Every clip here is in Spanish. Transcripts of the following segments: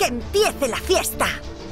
¡Que empiece la fiesta!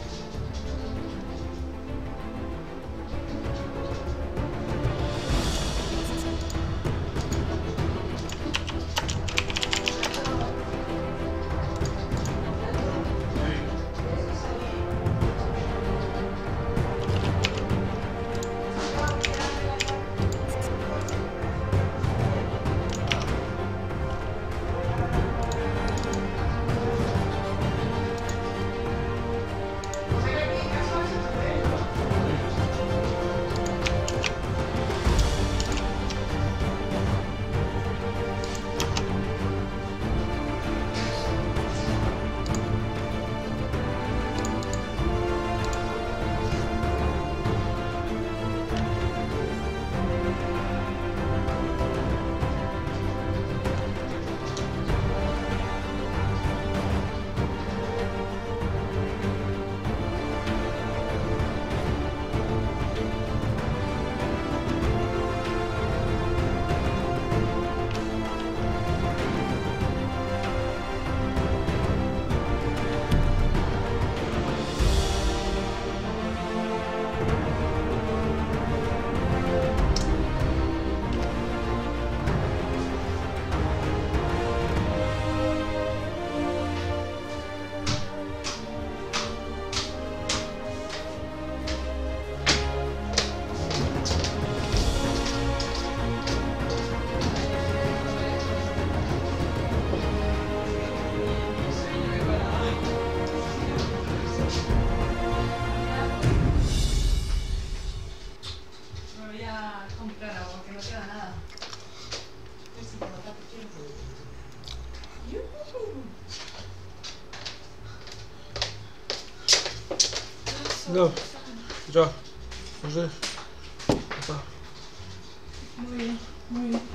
No, ya, no sé. Muy bien, muy bien.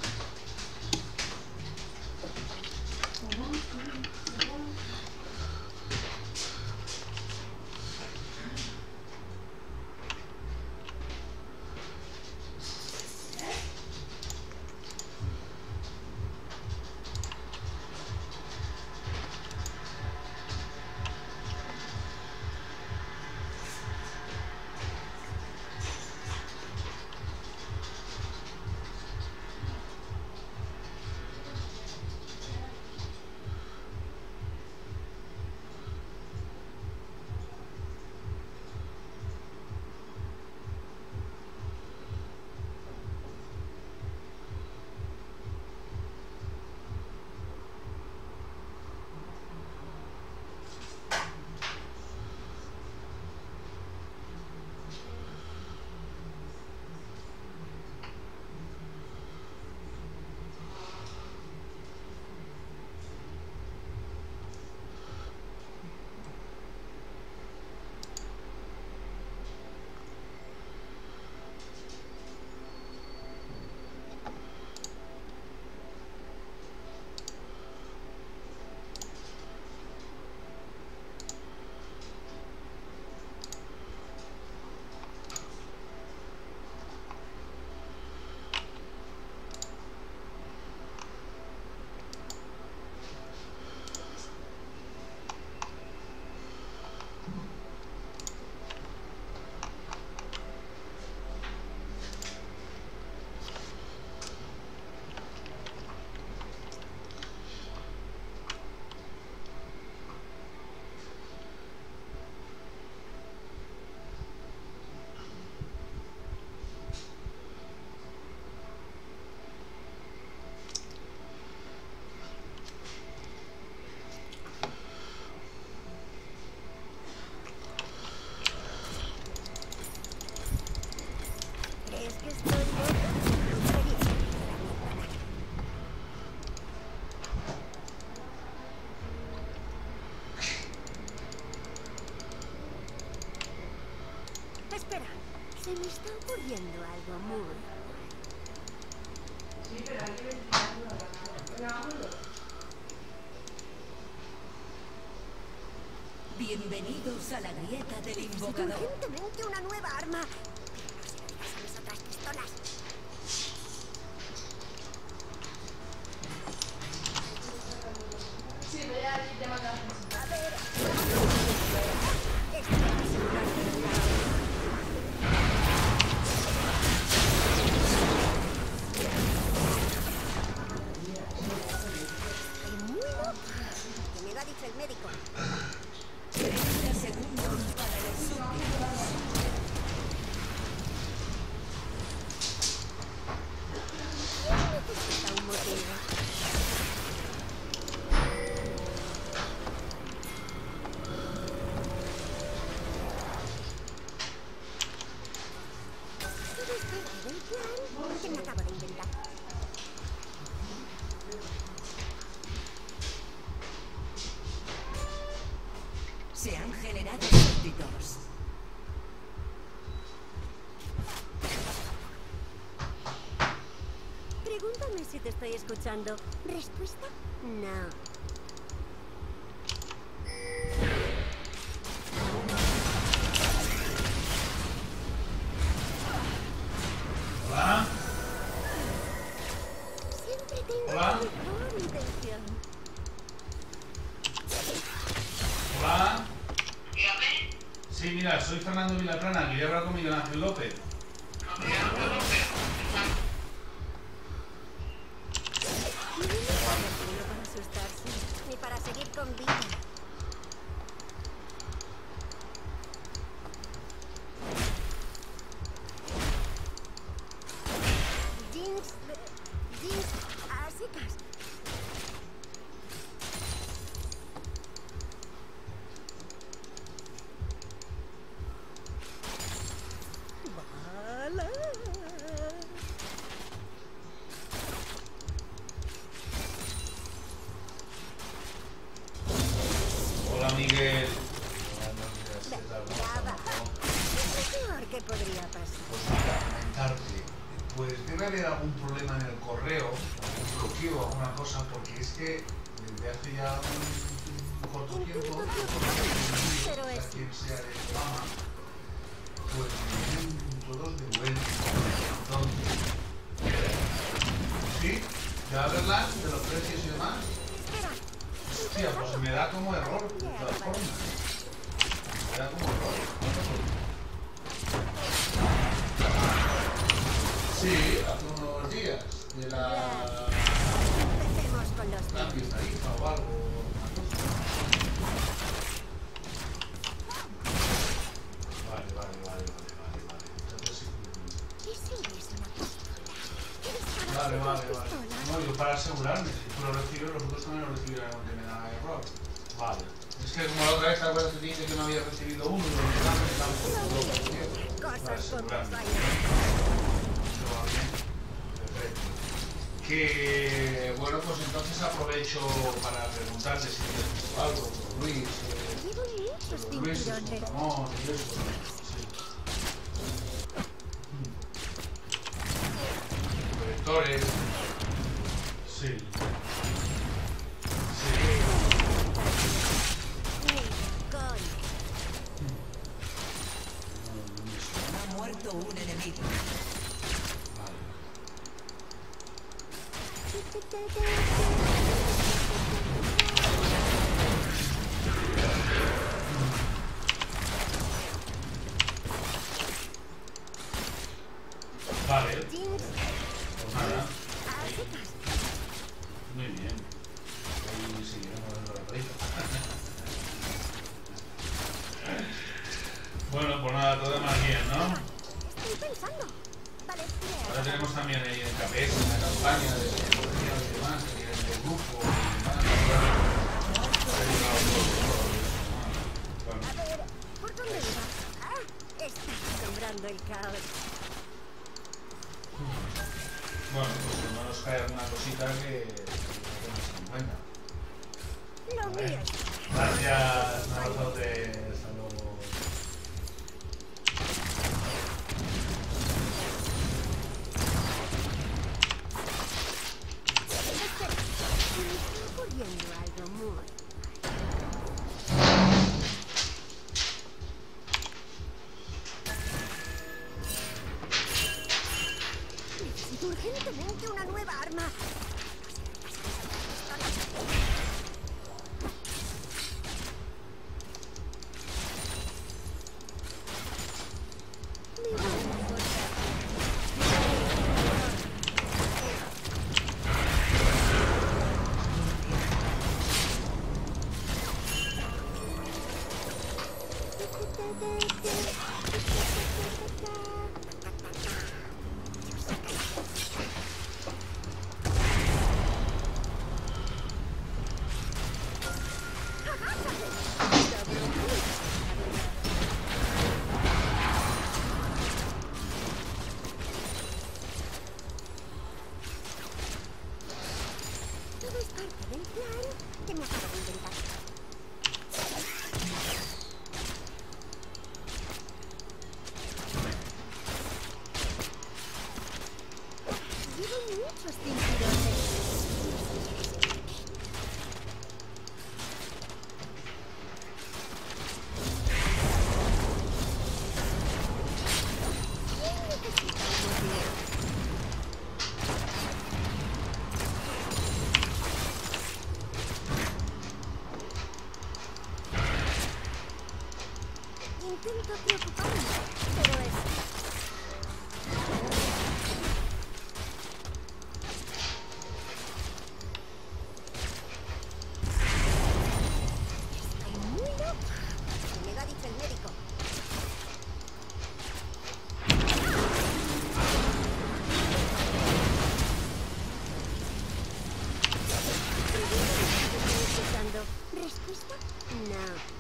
Espera, se me está ocurriendo algo muy... Sí, pero hay que Bienvenidos a la grieta del invocador. Urgentemente una nueva arma. Pero no se lo digas a mis otras pistolas. Sí, voy a llamar a la... A ver... 2. Pregúntame si te estoy escuchando. ¿Respuesta? No. Hola. Siempre tengo Hola. la mejor intención. Hola. Sí, mira, soy Fernando Vilaplana. Quería hablar con Miguel Ángel López. No para asustarse, ni para seguir con vida. Jinx, a secas. Bala. Hola, Miguel. Buenos días, ¿qué tal? ¿Cómo Ya va. estamos? Es lo peor que podría pasar. Pues mira, comentarte. Pues debe haber algún problema en el correo, algún bloqueo, alguna cosa, porque es que desde hace ya un corto tiempo, Pero es- quien sea de Obama, pues me vienen todos de vuelta. Entonces, ¿sí? ¿Ya verlas de los precios y demás? Espera. Hostia, pues me da como error, de todas formas. Me da como error. Sí, hace unos días. De la... Empecemos con los cambio de tarifa o algo. Vale. Entonces sí. ¿Qué si eres una pistola? ¿Qué disparas Vale. con las pistolas? No, yo para asegurarme, si tú lo recibes, los otros también lo recibirán aunque me da error. Vale. Es que como la otra vez, ¿te acuerdas que te dije que no había recibido uno? Y lo reclamé, me estaba un poco loco, tío. Para Cosas con asegurarme. fallas. ¿Eso va bien? Perfecto. Que, bueno, pues entonces aprovecho para preguntarte si tienes visto algo por Luis. Llevo muchos Por Luis, con cinturones. Ramón y eso. Sí. Correctores. Sí. Mira, coño. Ha muerto un enemigo. Vale, Jinx, pues nada. a secas. Muy bien. Ahí seguiremos dando la tarifa. Bueno, pues nada, todo más bien, ¿no? Estoy pensando. Vale, Ahora mira. tenemos también ahí en KPS una campaña de psicología y demás, que vienen del grupo y demás. Bueno, A ver, ¿por dónde iba? Ah, estás sembrando el caos. bueno, pues no nos cae alguna cosita que tenemos en cuenta. Lo mío es... Gracias, un abrazote, hasta luego. Espera, se me está ocurriendo algo muy... Necesito urgentemente una nueva arma. esos cinturones. ¿Quién necesita un motivo? Intento preocuparme, pero es... Estoy muy loca. Me lo ha dicho el médico. Estoy escuchando. ¿Respuesta? No.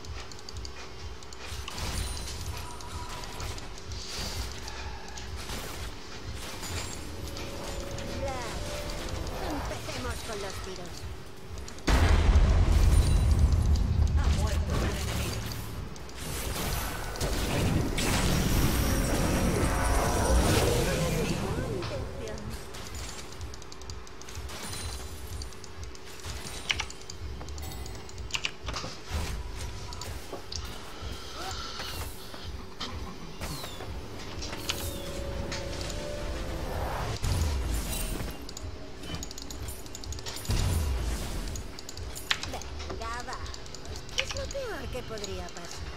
Empecemos con los tiros. Ha muerto un enemigo. Intención. Venga, vamos. ¿Qué es lo peor que podría pasar?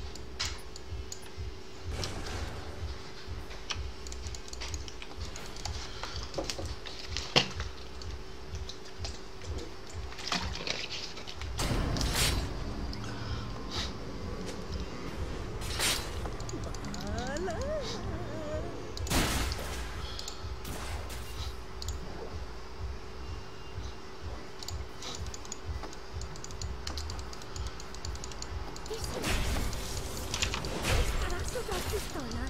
¿Qué es eso? ¿Dispararse otras pistolas?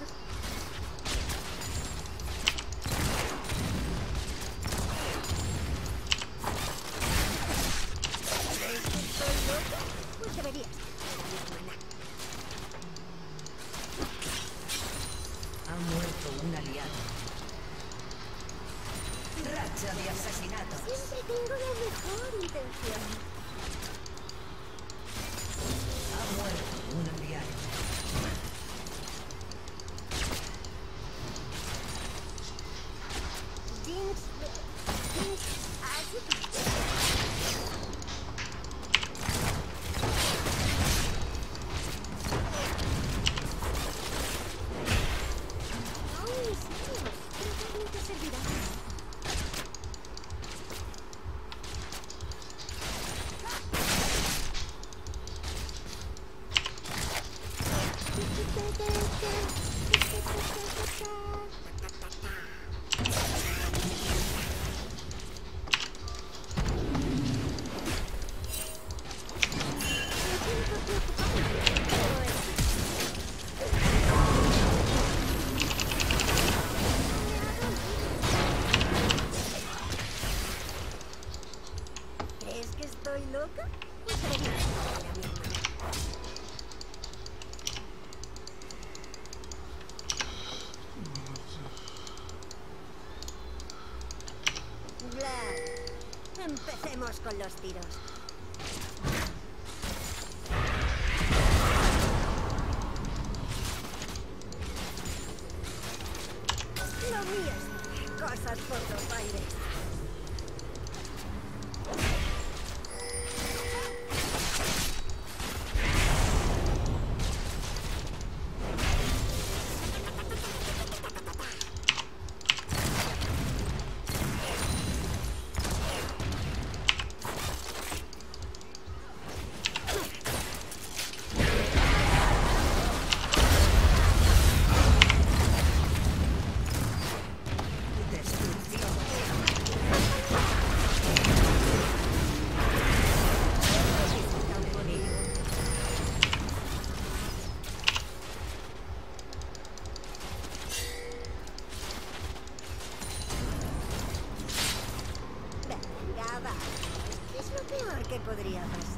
¿Crees que estoy loca? Pues deberías tener a mi hermana. Ha muerto un aliado. Racha de asesinatos. Siempre tengo la mejor intención. Ha muerto un aliado. Jinx... Así... Ay, sí. Creo que te servirá. ¿Crees que estoy loca? Pues debería estar a mi hermana. Vlad, empecemos con los tiros. Lo mío es cosas por los aires. ¿Qué podría pasar?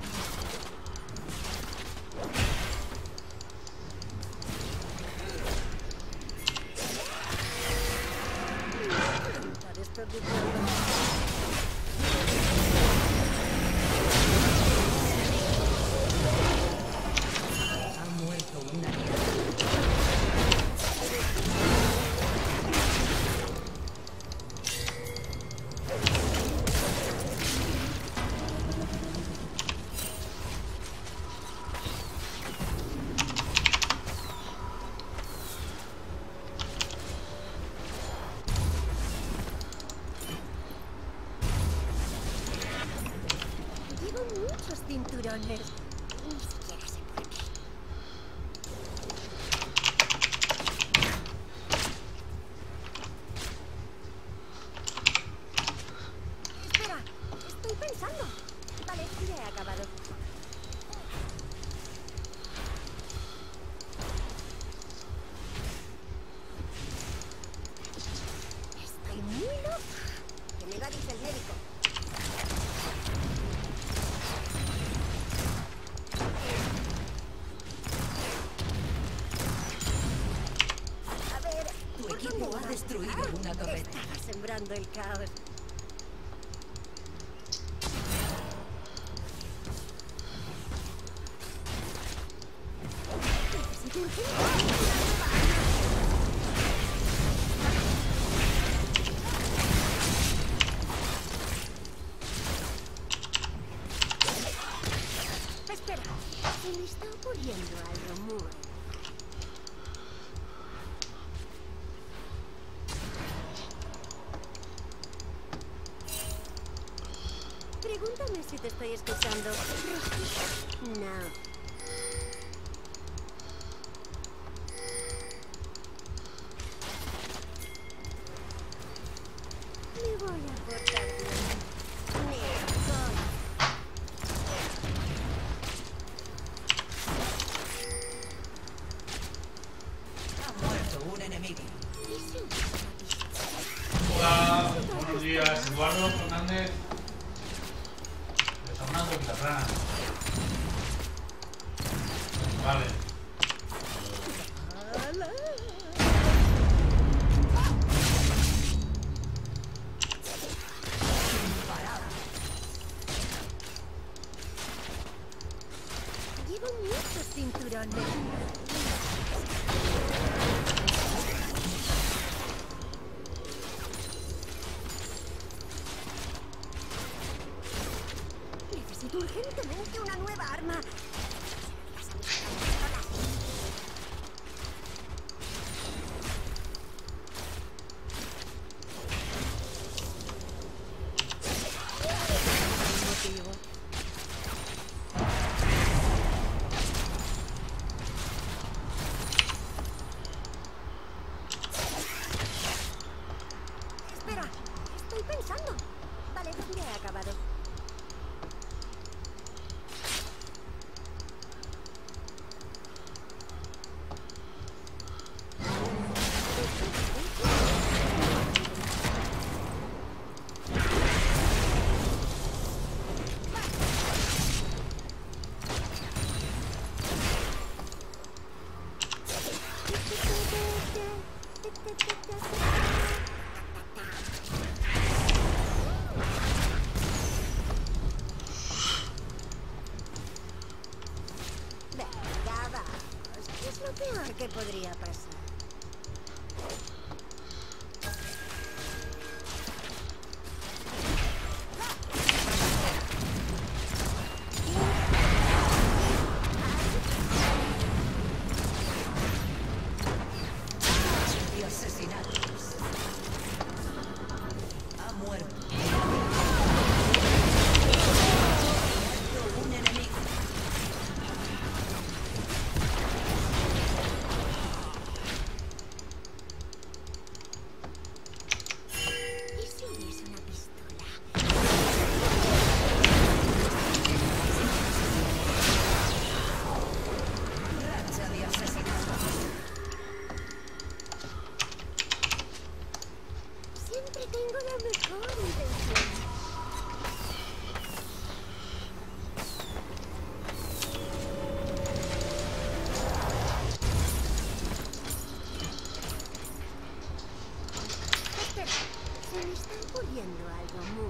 Para esto de Ha muerto un aliado. Llevo muchos cinturones. Ni siquiera sé por qué. Espera, estoy pensando. Vale, ya he acabado. Estoy muy loca. ¿Qué me va a decir el médico? A ver, Tu ¿por equipo dónde ha va? destruido una torreta. Estaba sembrando el caos. Necesito urgente una nueva arma. Espera, se me está ocurriendo algo muy... Pregúntame si te estoy escuchando. No. Me voy a portar bien. Mejor. Ha muerto un enemigo. ¿Y si hubiera visto? Hola, buenos días, Eduardo Fernández. De Fernando Quintarrana. Vale. ¡Hala! Llevo muchos cinturones. Necesito urgentemente una nueva arma. Motivo. Espera, estoy pensando. Vale, ya he acabado. Venga, vamos. ¿Qué es lo peor que podría pasar? Y asesinatos. Ha muerto. Un enemigo. ¿Y si hubiese una pistola? Racha de asesinatos. Siempre tengo la mejor intención. Espera, se me está ocurriendo algo muy...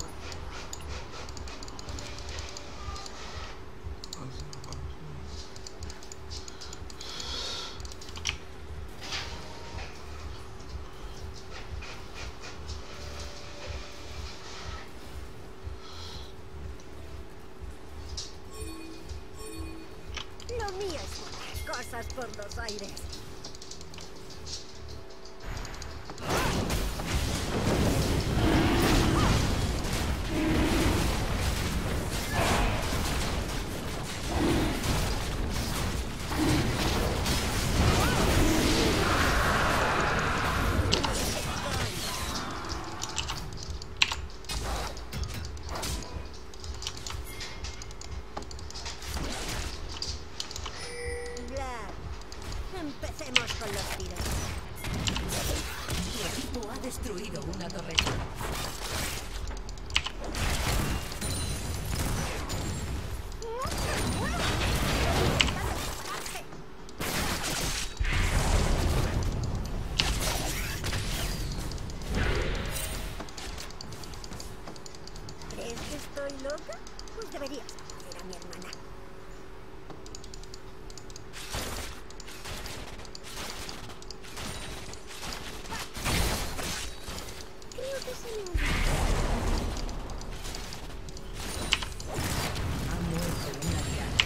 Lo mío es poner cosas por los aires. Empecemos con los tiros. Tu equipo ha destruido una torreta. ¿Crees que estoy loca? Pues deberías conocer a mi hermana. Creo que se me olvidó. Ha muerto una diana.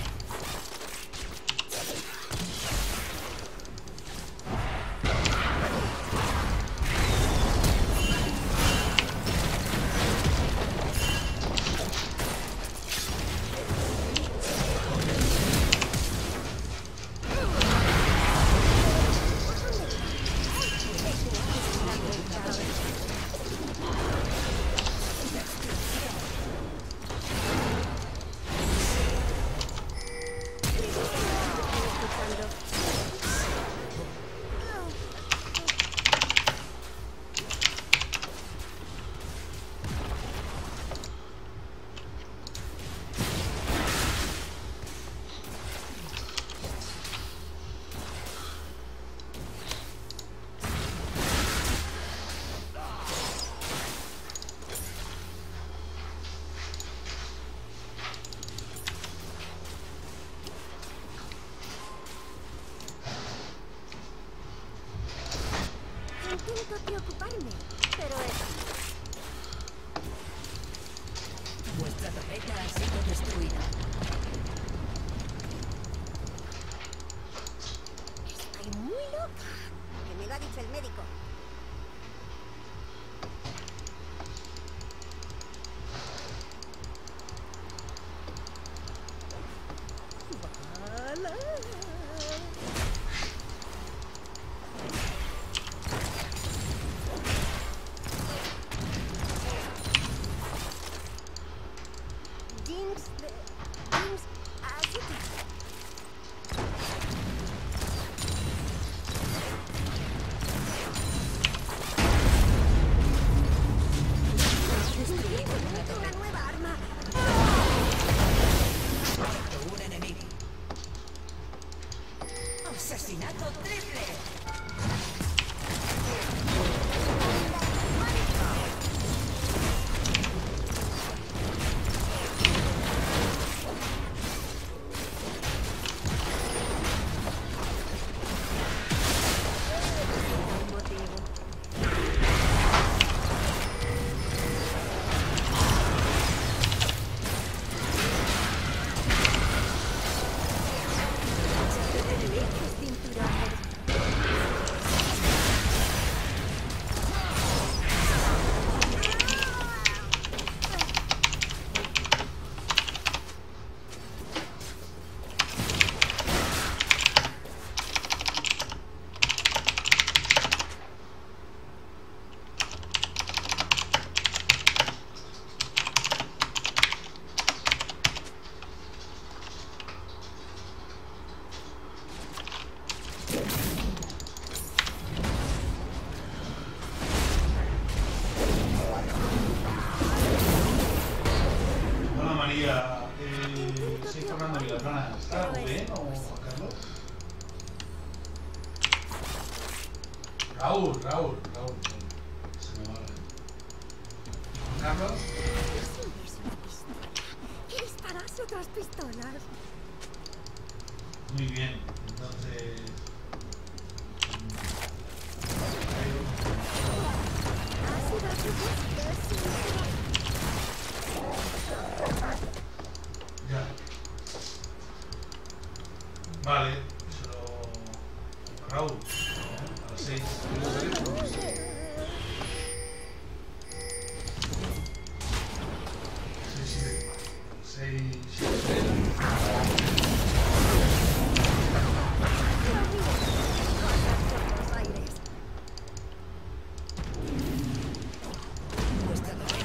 Intento preocuparme, pero es... Vuestra torreta ha sido destruida. Estoy muy loca. Que me lo ha dicho el médico. ¡Bala! Jinx, ayúdame. Una nueva arma. Muerto un enemigo. Asesinato triple. Hola María, soy Fernando Vilaplana. ¿Está bien o Carlos? Raúl. Se me va. Carlos. Siempre es una pistola. ¿Qué dispararse otras pistolas? Muy bien, entonces... Ha sido a propósito, sí. Ya. Vale, solo... Raúl, a las 6. Vuestra torreta.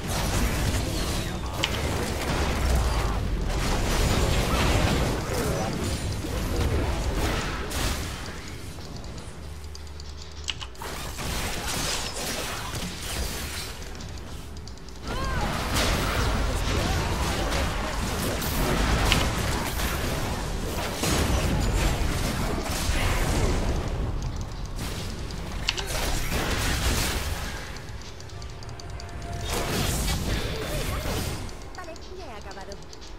Vale, ya he acabado.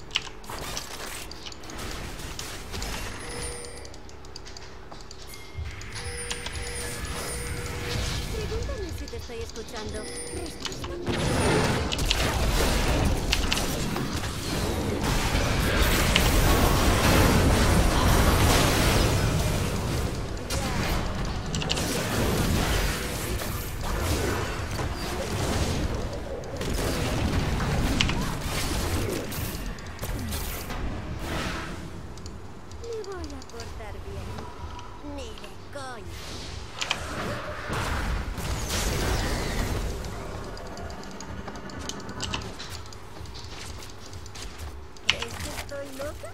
Pregúntame si te estoy escuchando. Me voy a portar bien. Ni de coña. ¿Crees que estoy loca?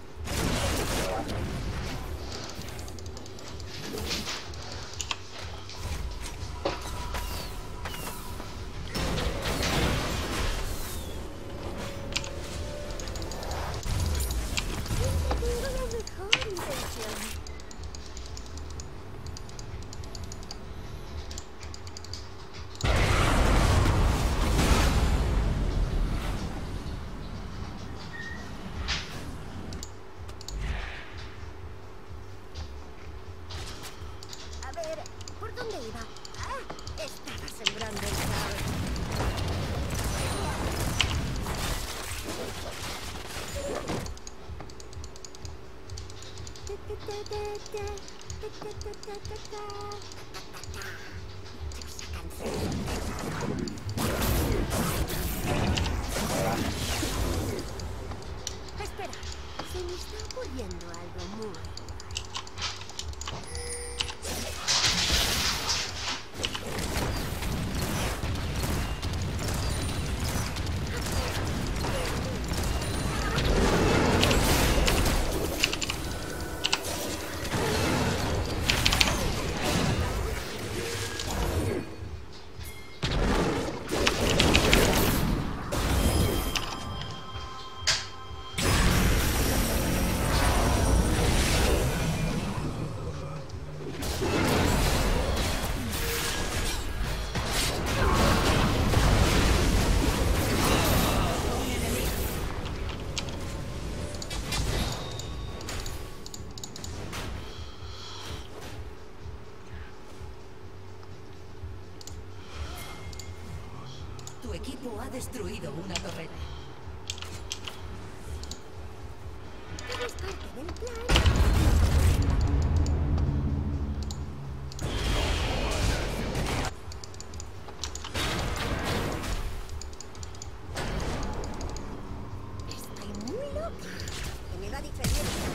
Siempre tengo la mejor intención. A ver, ¿por dónde iba? Ah, estaba sembrando el caos. Espera, se me está ocurriendo algo muy... Tu equipo ha destruido una torreta. Todo es parte del plan. Estoy muy loca. Que me va diferente.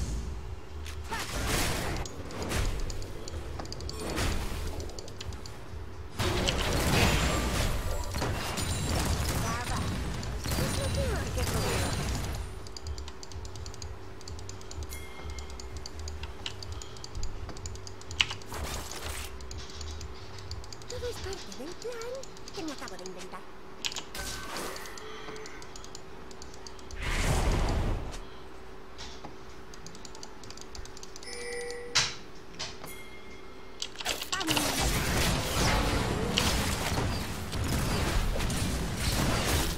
Ya va. Es lo peor que podría hacer. Todo es parte del plan que me acabo de inventar. ¡Vamos!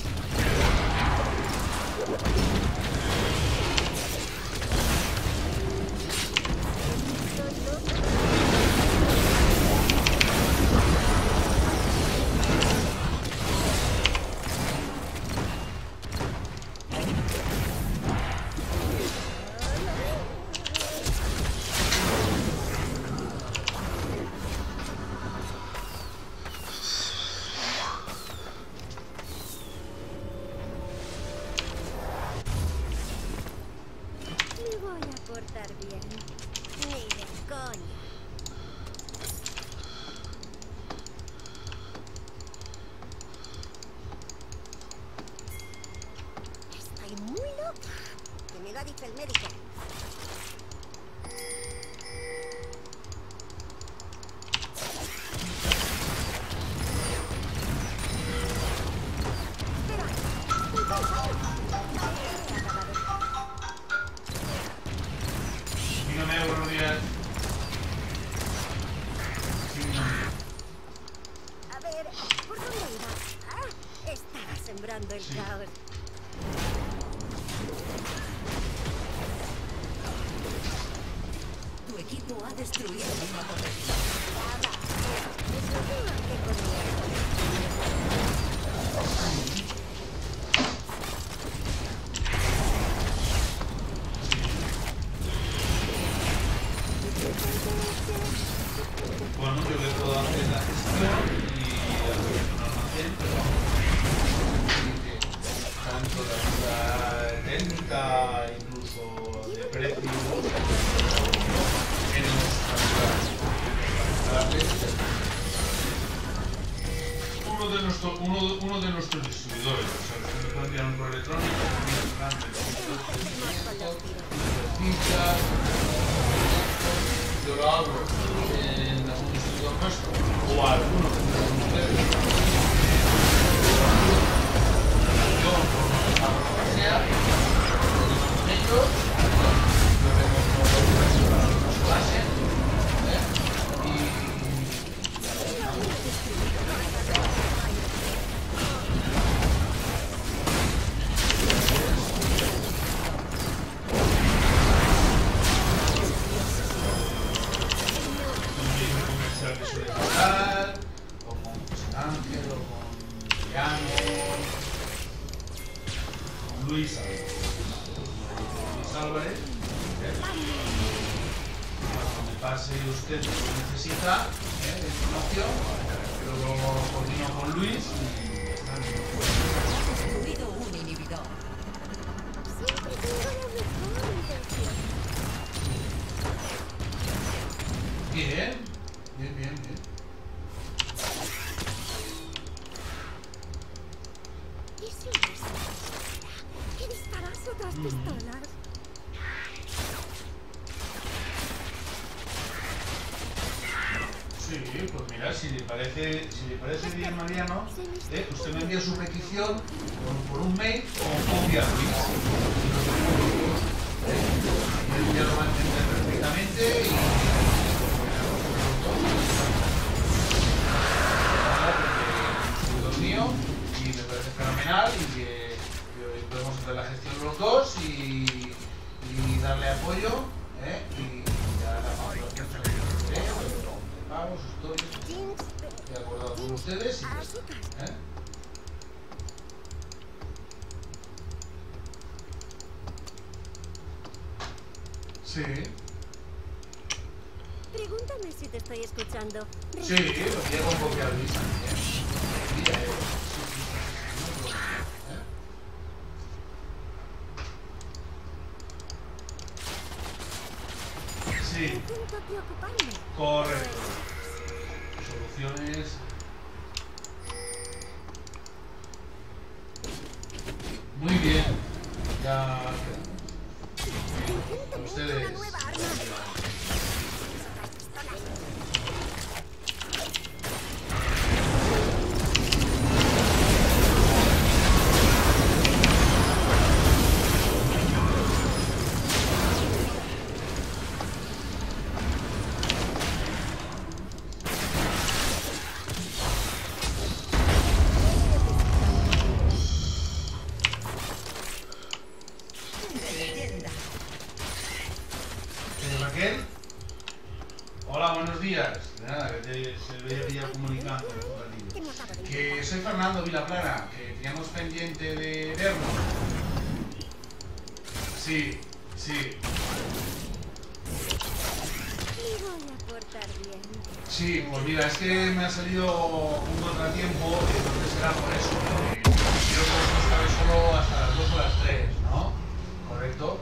Que me lo ha dicho el médico. Espera, estoy pensando. Dígame, buenos días. Sí, A ver, ¿por dónde iba? Ah, estaba sembrando el Sí. caos. Tu equipo ha destruido una torre. Nada. Eso no que conmigo. bueno, yo le puedo hacer la gestión y hacer un almacén, pero tanto de ayuda técnica, incluso de precio, queremos ayudar. Uno de nuestros distribuidores, o sea, que me pueden enviar un correo electrónico, fichas, yo lo hago en algún distribuidor nuestro o alguno que tengan ustedes. Yo hago lo que sea, con ellos, yo tengo un para que nos pasen, y comercial que suele pasar, o con José Ángel, o con Diane, con Luis Álvarez, cuando me pase usted lo que necesita de información, luego coordino con Luis y Has destruido un inhibidor. Siempre tengo la mejor intención. bien, bien, bien, bien. ¿Y si no es una pistola? ¿Qué disparas otras pistolas? Sí, pues mira, si le parece bien, Mariano, usted me envía su petición por un mail o copia a Luis. Y él ya lo va a entender perfectamente y es mío y me parece fenomenal y que podemos hacer la gestión los dos y darle apoyo y ya la facturación pagos, historias, Jinx, he acordado con ustedes y así pasa. Sí, Pregúntame si te estoy escuchando. sí, lo llevo un poco a Luis también. Mira, sí, Intento preocuparme. correcto. Soluciones. Muy bien. Ya Intento ustedes. una nueva arma. Leyenda. Raquel. Hola, buenos días. Nada, que se veía ya comunicando un ratito. Que me acabo de Que soy Fernando Vilaplana, que teníamos pendiente de vernos. Sí, sí, Me voy a portar bien. sí, pues mira, es que me ha salido un contratiempo, entonces será por eso. Quiero que vosotros estáis solo hasta las 2 o las 3, ¿no? ¿Correcto?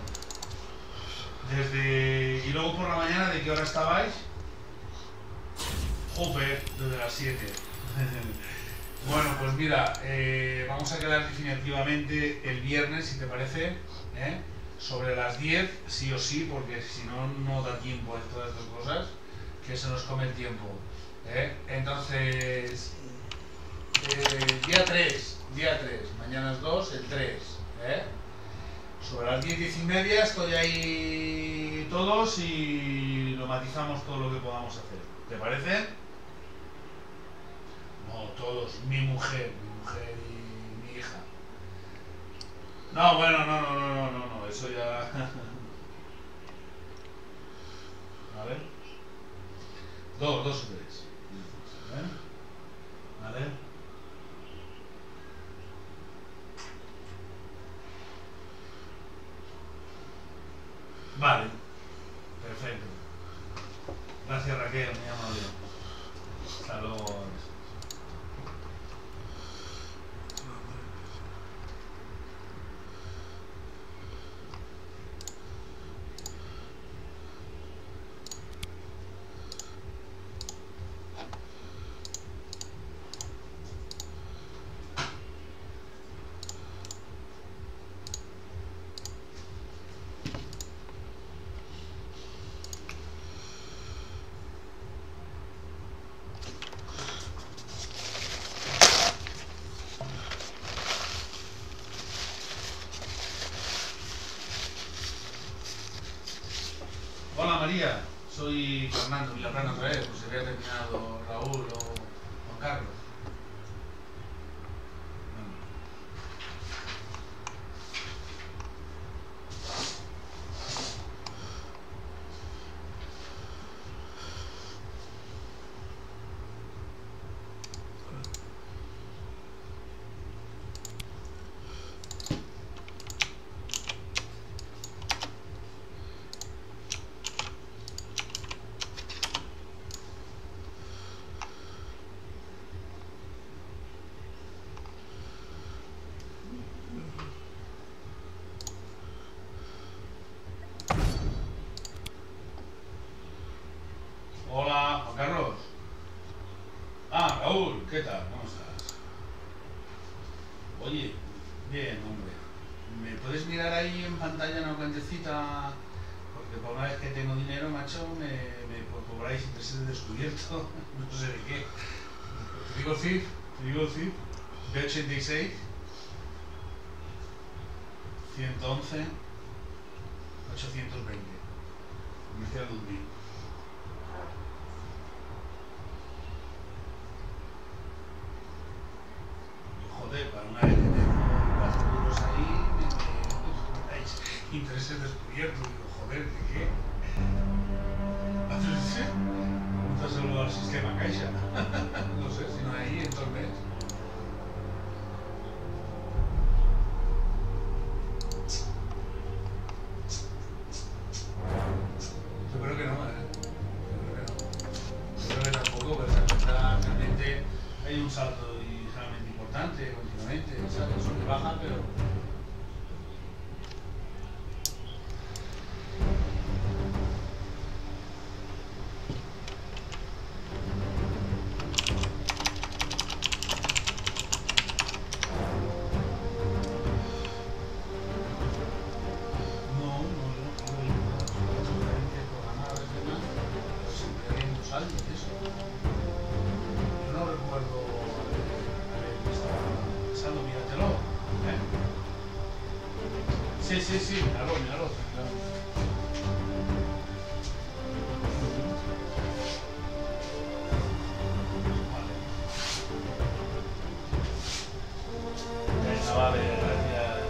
Y luego por la mañana, ¿de qué hora estabais? Joder, desde las 7. Bueno, pues mira, vamos a quedar definitivamente el viernes, si te parece, sobre las 10, sí o sí, porque si no, no da tiempo a todas estas cosas, que se nos come el tiempo. Entonces, día 3, mañana es 2, el 3, sobre las 10, 10 y media estoy ahí todos y lo matizamos todo lo que podamos hacer. ¿Te parece? No, todos, mi mujer y mi hija. No, bueno, no, eso ya... A ver. 2 o 3. Vale. Vale, perfecto. Gracias, Raquel, muy amable. Hasta luego. Hola María, soy Fernando Villaplana otra vez, pues se había terminado Raúl o Juan Carlos. Hola, Juan Carlos. Ah, Raúl, ¿qué tal? ¿Cómo estás? Oye, bien, hombre. ¿Me puedes mirar ahí en pantalla una cuentecita? Porque por una vez que tengo dinero, macho, me cobráis intereses de descubierto. No sé de qué. ¿Te digo el CIF? B86 111 820. Comercial Dundee. Joder, para una vez que tengo 4 euros ahí, me dais intereses descubiertos. Digo, joder, ¿de qué? Pregúntaselo al sistema Caixa. No sé, si no hay ahí, entonces. Yo creo que no, Yo creo que tampoco, pero realmente hay un salto continuamente, ¿sabes? Sube y baja, pero... No absolutamente programada desde nada, pero siempre hay un salto y eso. Yo no recuerdo... míratelo, Sí, míralo, tranquilo. Venga, vale, gracias.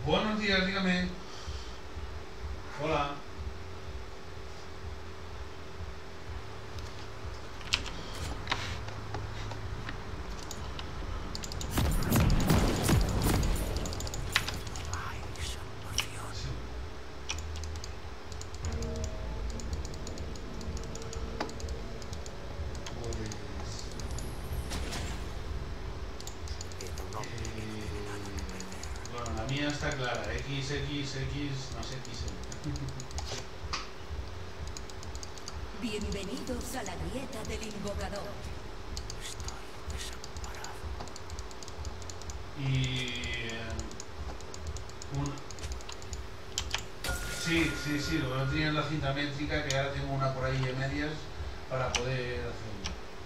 Buenos días, dígame. Hola. Bueno, la mía está clara. X, no sé, X. Bienvenidos a la grieta del invocador. Y... Sí, lo que no tenía es la cinta métrica, que ahora tengo una por ahí de medias para poder hacerlo.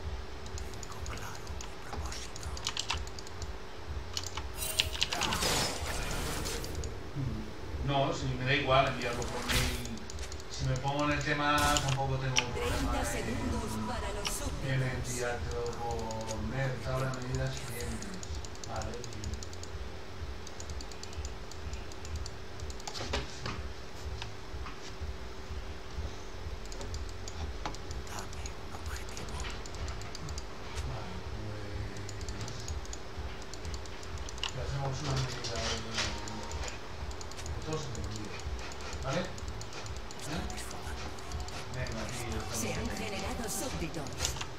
No, si me da igual enviarlo por mail. Si me pongo en el tema, tampoco tengo 30 problema segundos para los en súbditos. enviártelo por mail, tabla de medidas clientes. Vale. Le hacemos una medida de todos en el vídeo. ¿Vale? Venga, aquí Se han estamos. generado súbditos.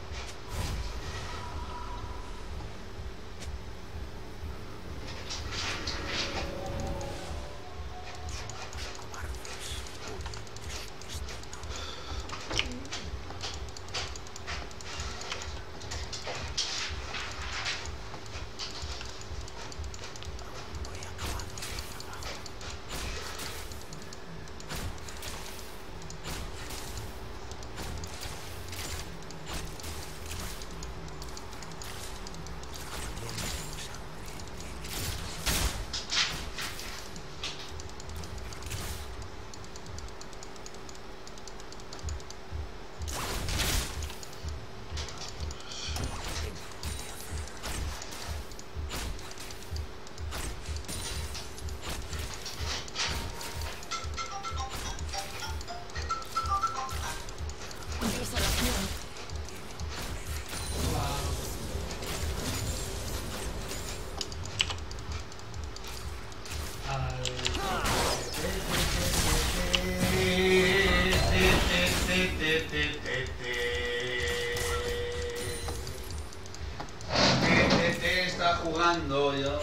Está jugando yo.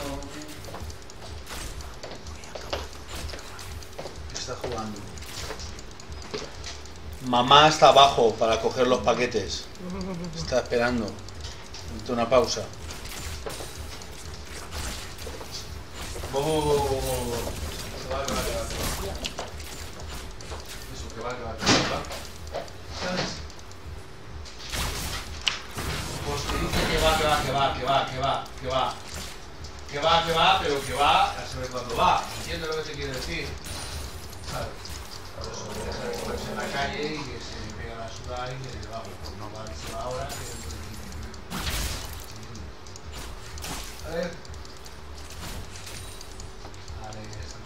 Está jugando. Mamá está abajo para coger los paquetes. Está esperando. Necesito una pausa. Eso que va. ¿Sabes? Pues te dice que va, pero que va a saber cuándo va. ¿Entiendes lo que te quiere decir? ¿Sabes? Por eso ya sabes que ponerse en la calle y que se pega la sudada y que vamos, pues no va a decir ahora que dentro de 15 minutos. A ver. Vale, ya está.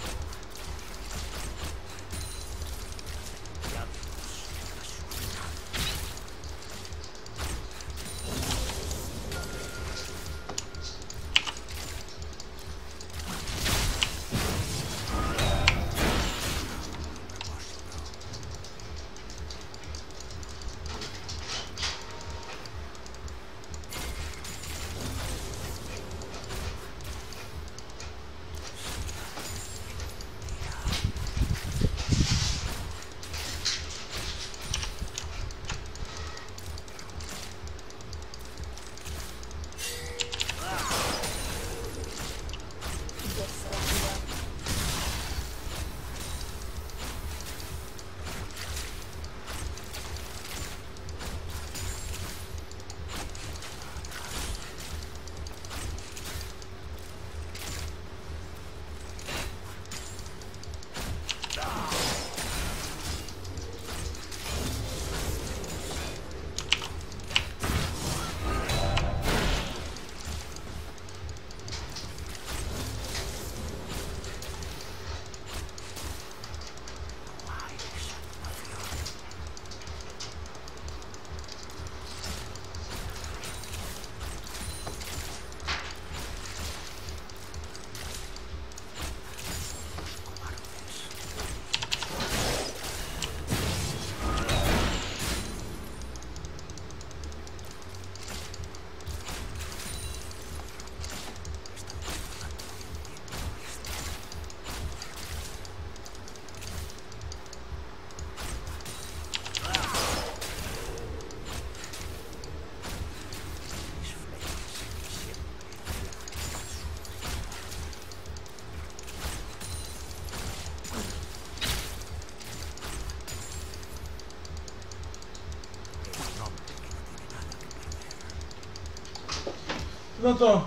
Noto.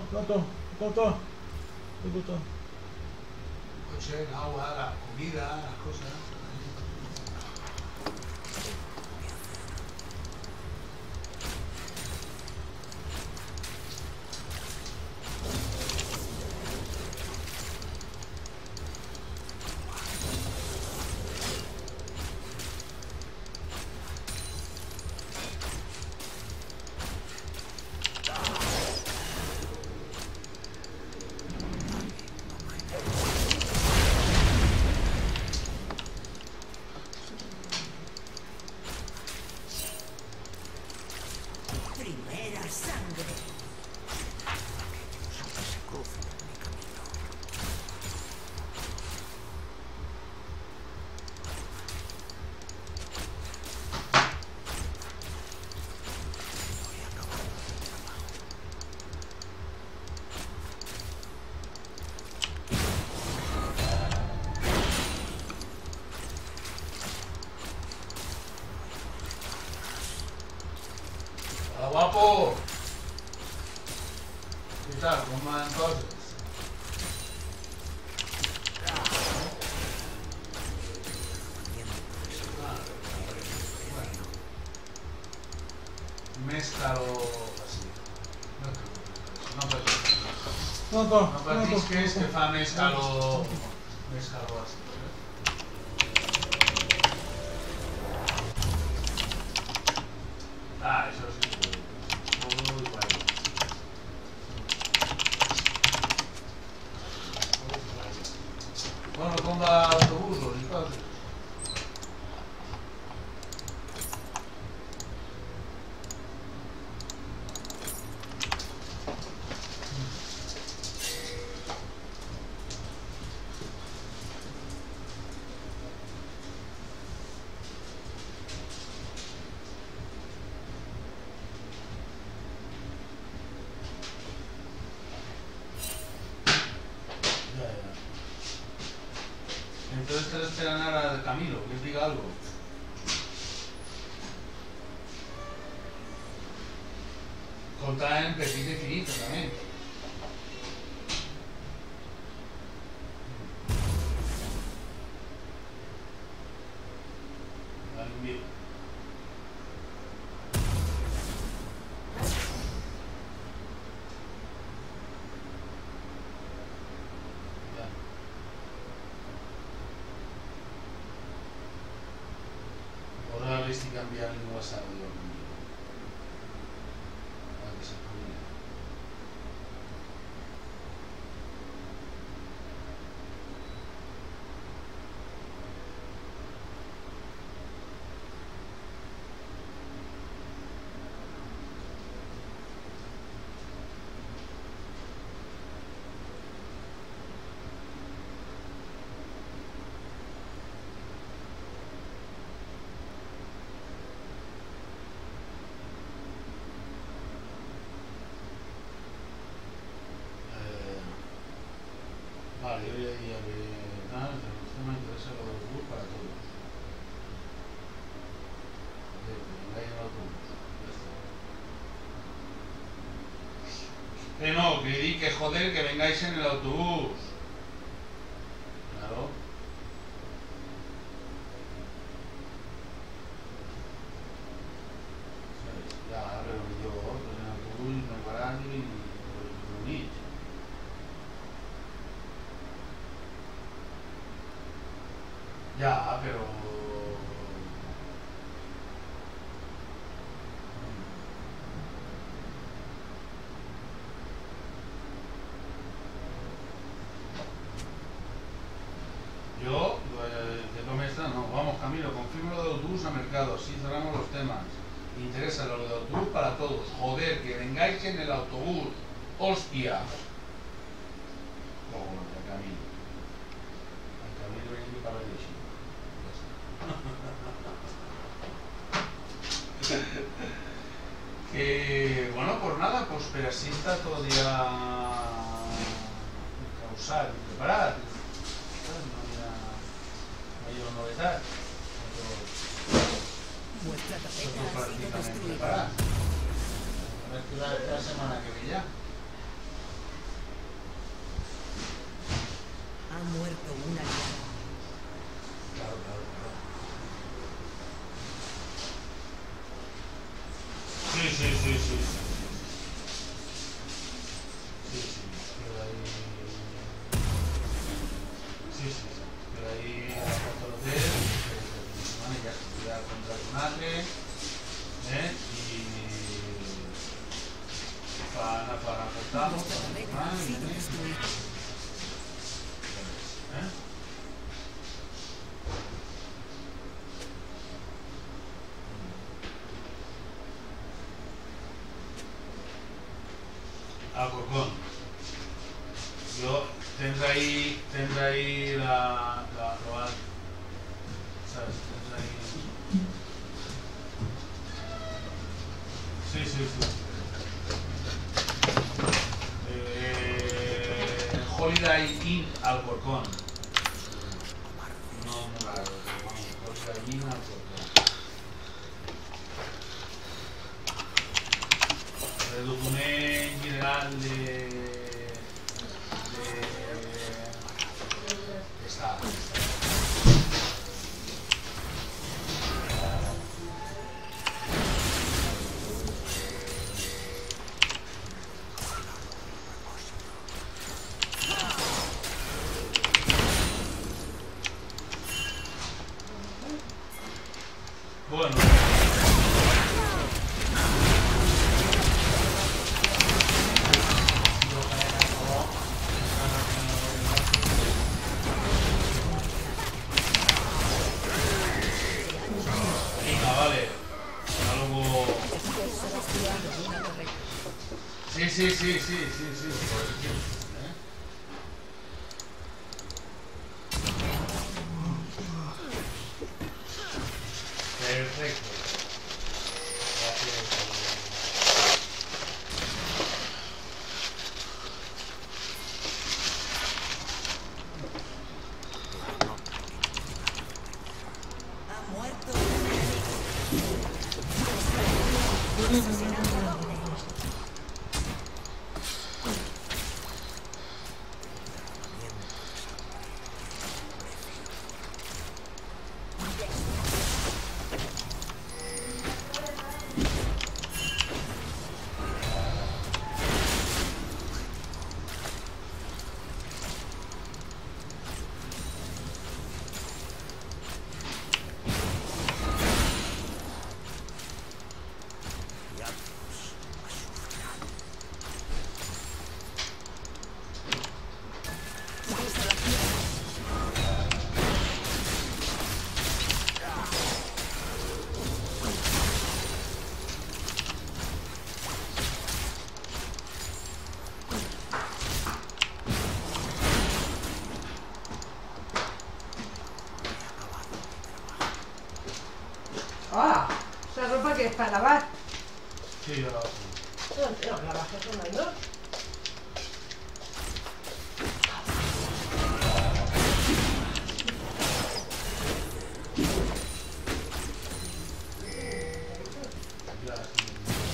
Coche, el agua, la comida, las cosas. Primera sangre. Se cruzan en mi camino. Voy a acabar con el trabajo. ¡Hola, guapo! ¿Qué tal? ¿Cómo van entonces? Mézcalo así. No patisques que fa mézcalo así. Ah, eso sí. Todo igual. Bueno, com va l'autobús i coses? Entonces te esperan ahora de Camilo, que os diga algo. Contra en Petit y Finito también. Ora dovresti cambiare il WhatsApp di anche se pure. Vale, yo ya diría que nada, no me interesa lo del autobús para todos. Que vengáis en el autobús. Ya está. Que no, que di que joder que vengáis en el autobús. Claro. Ya, pero yo en el autobús me paran y me unís. Ya, pero... Yo, de no me está, no. Vamos, Camilo, confirmo lo de autobús a mercado, sí cerramos los temas. Interesa lo de autobús para todos. Joder, que vengáis en el autobús. Hostia. Joder, Camilo. Camilo viene para el que bueno, pues nada, pues pero así está todo ya causar y preparar. No hay novedad. Vuestra Nosotros tapeta ha sido prácticamente destruida. preparados. A ver qué la semana que viene ya. Ha muerto un aliado. Claro, claro, claro. Sí, sí, sí, sí, sí. Sí, sí, queda ahí. Sí, sí, queda ahí a punto de hotel. Y ya se tira contra el mate. Y para cortamos. Nuestra torreta ha sido destruida. Alcorcón. Yo tendré ahí la ¿sabes? Tendré ahí. Sí, sí, sí. Holiday Inn Alcorcón. No, muy raro, pero vamos, Holiday Inn Alcorcón. El documento general de esta. Bueno. Venga, vale. Algo. Sí, sí, sí, sí, sí, sí. Perfecto. Gracias. Ha muerto un enemigo. ¡Ah! ¿Esa ropa que es para lavar? Sí, yo lo hago. No, la bajé con la ¿no? Ya, sí.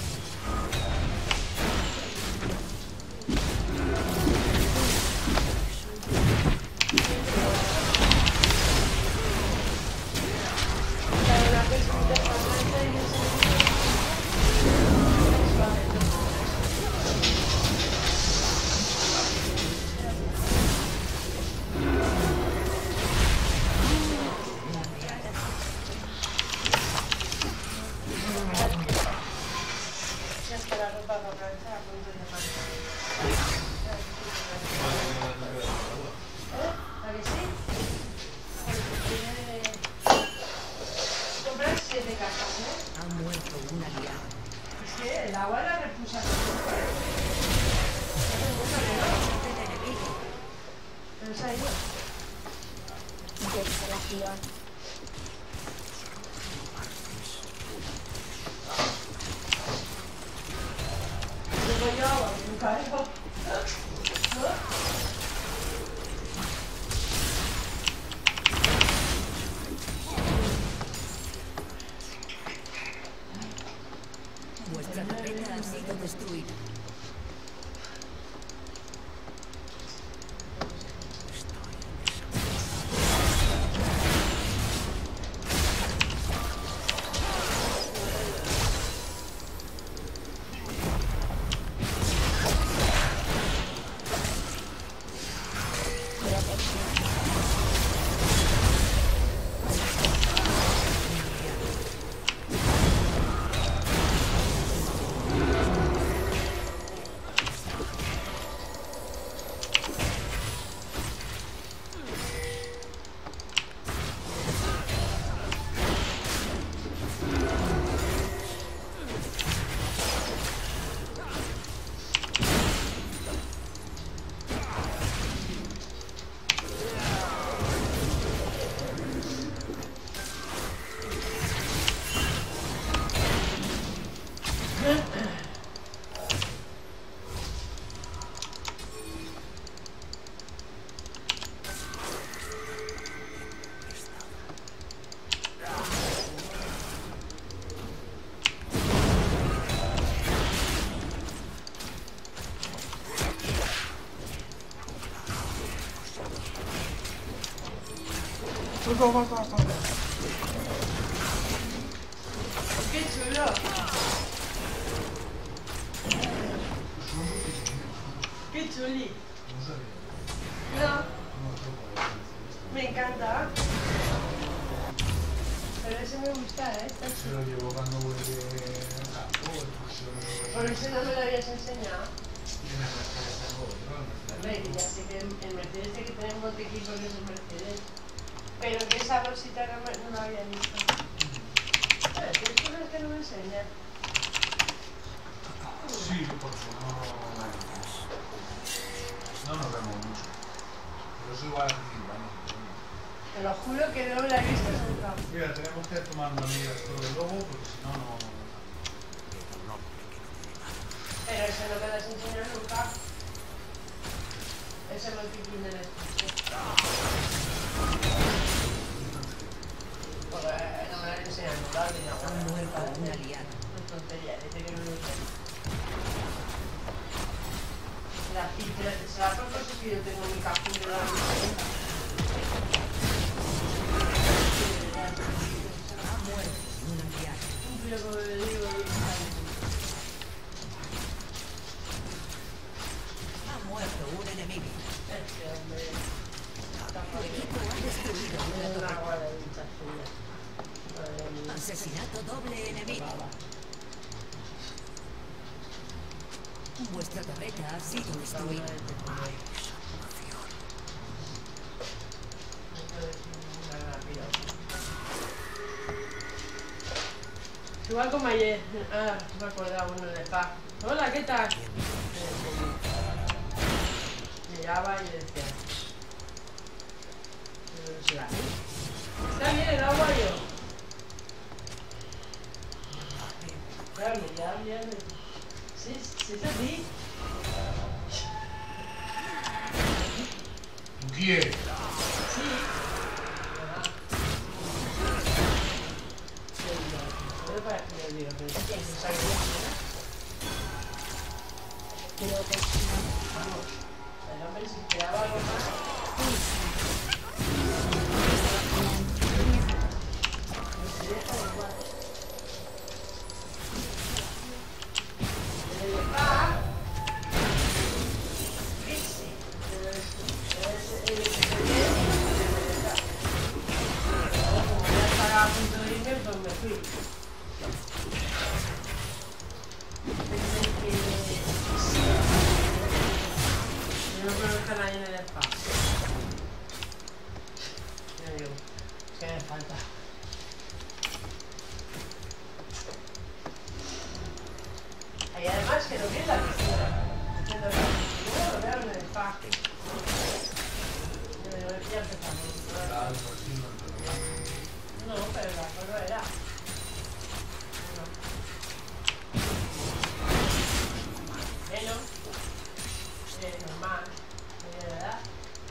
Ha muerto un aliado. El agua la repusa. Pero se ha ido. Desolación. Llevo yo agua, nunca caigo. Vuestra torreta ha sido destruida. Basta. ¡Qué chulo! ¡Qué chuli! No, me encanta. Pero ese me gusta, ¿eh? Se lo llevo cuando vuelve al campo. Por eso no me lo habías enseñado. Y en la Mercedes tengo otro, Hombre, que ya sé que el Mercedes que tenemos Montequillo no es el Mercedes. Pero que esa rosita no la había visto. ¿Sabes? Hay cosas que no me enseñan. Sí, porque no nos vemos mucho. Pero eso igual hace 5 años. Te lo juro que no la he visto nunca. Mira, tenemos que tomar una medida todo de lobo porque si no, no. Pero eso no me lo has enseñado nunca. Ese multiplín del estuche. Porque no me lo han enseñado nunca. Ha muerto un aliado. No es tontería, dice que no lo sé. La pizza, se la por cosas que yo tengo en mi cajón de la bicicleta. Ha muerto un aliado. Un pliego de digo y Ha muerto un enemigo. este hombre. Tu equipo ha destruido una Una torre. agua de ducha suya. Madre mía. Asesinato doble enemigo. Vuestra torreta ha sido destruida. Igual como ayer. Ah, me acordaba uno de paz. Hola, ¿qué tal? Llegaba y decía. Pero no será. Está bien el agua yo. Claro, ya bien. Sí, sí, es así. ¿Tú quieres? Sí. Para que me diga, pero ¿qué es esa idea? Vamos, el hombre se esperaba algo más. No se deja de igual. A punto de irme, pues me fui. Pensé que yo no creo que están ahí en el espacio. Ya digo, ¿qué me falta? Ahí además que no vi la piscina. Yo lo veo en el espacio. Yo digo, ya empezamos. No, pero la cosa era. Menos. Normal. De edad.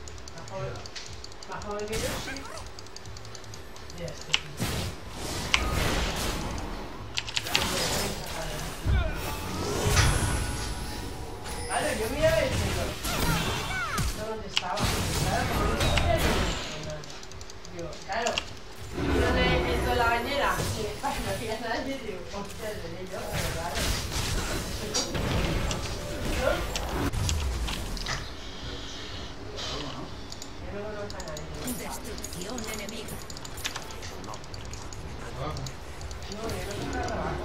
Más joven que yo, sí. Y este. Claro, yo miraba el cielo. No dónde estaba. Claro, digo, claro. Yo le entro en la bañera y no había nadie y digo, hostia, le di yo, pero claro. Yo no conozco a nadie. Destrucción enemiga. No, yo no conozco a trabajo.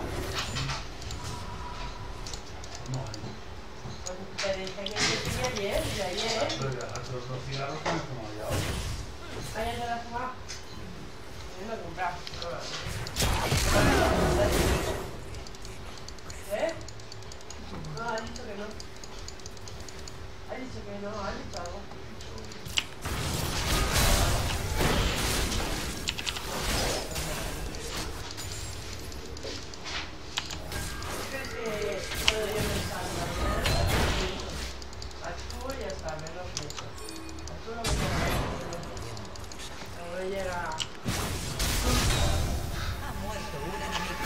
Pues te dije que yo tenía ayer, de ayer. Pero ya los dos cigarros que me he fumado ya hoy. Ayer te la has fumado. Yo no he comprado. ¿Eh? No, ha dicho que no. Ha dicho que no, ha dicho algo. ¿Crees que puedo yo pensar en la mañana? Actúo y ya está, me lo pienso. Actúo lo que tengo que hacer. Cuando llega... Ha muerto un enemigo.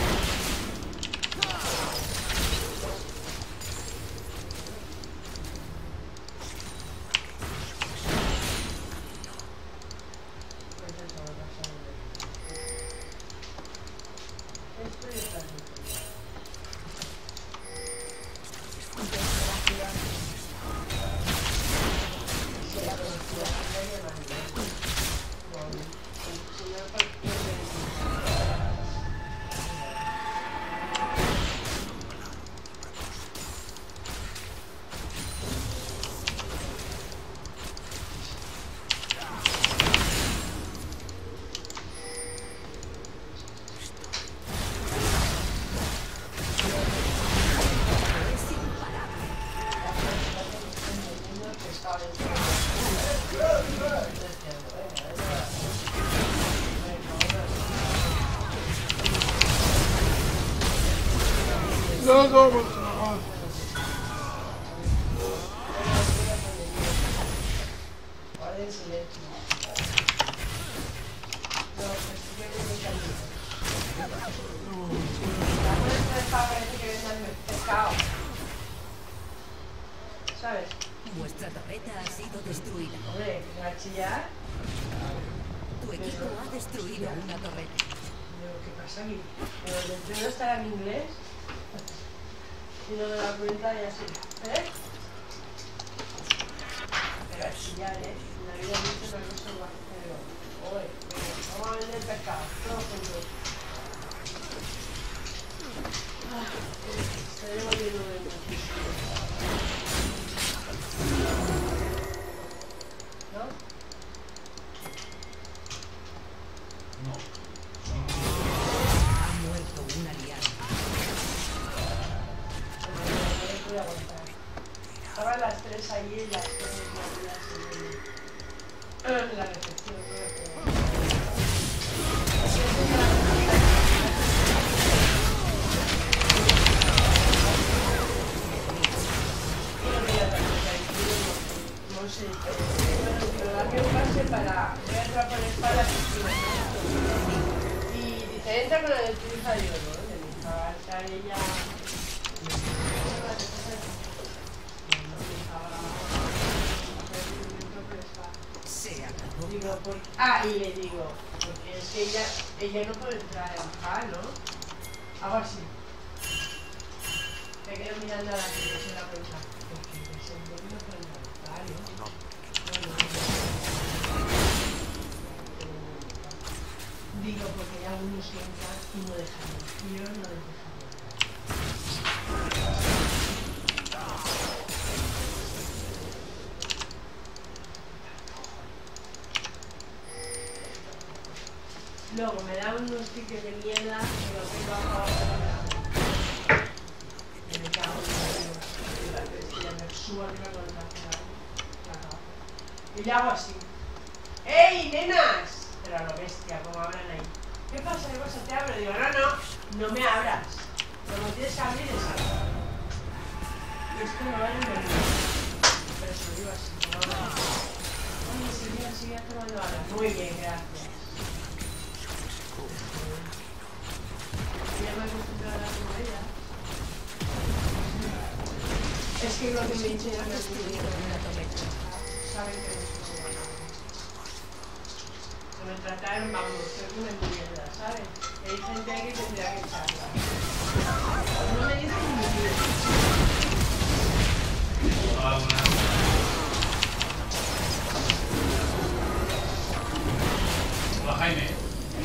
No, no, no. Guarden silencio. No, pues yo creo que camino. La muestra de pavo parece que vendan pescado. ¿Sabes? Vuestra torreta ha sido destruida. Hombre, que va a chillar. Tu equipo ha destruido una torreta. Digo, ¿qué pasa aquí? Pero el entreno estará en inglés. Y no me da cuenta y así. ¿Eh? Pero a chillar, ¿eh? En la vida he visto una cosa igual. Pero, oye, vamos a vender pescado. Todos juntos. Estaré volviendo de nuevo. ¿No? Ha muerto un aliado. No pude aguantar. Estaban las tres allí y las tres en la recepción. No sé, pero dame un pase para... Voy a entrar por espaldas y dice, entra con el utiliza yo, ¿no? Le dijo a entrar ella... Se acabó. Digo, y le digo, porque es que ella no puede entrar en PA, ¿no? Hago así. Me quedo mirando a la televisión y la cuenta. Porque no sé, no puede entrar en PA, ¿no? Digo, porque hay algunos que entran y no dejan. Y yo no les dejo. Luego me da unos tickets de mierda que los tengo a favor y me cago en la bestia, me subo arriba con el brazo. Y le hago así. ¡Ey, nenas! Pero a lo bestia, como hablan ahí. ¿Qué pasa? ¿Qué pasa? Te abro. Digo, no me abras. Lo que tienes que abrir es algo. Y esto no vale en el... Pero se lo digo así, como hablan. Oye, sigue tomando ahora. Muy bien, gracias. Ya me he acostumbrado a hablar con ella. Es que lo que me dice ya me ha destruido una torreta. Saben que no soy buena. Se me trataron, vamos, soy una mierda, ¿sabes? Y hay gente ahí que tendría que echarla. No me dicen ni mierda. Hola, Jaime.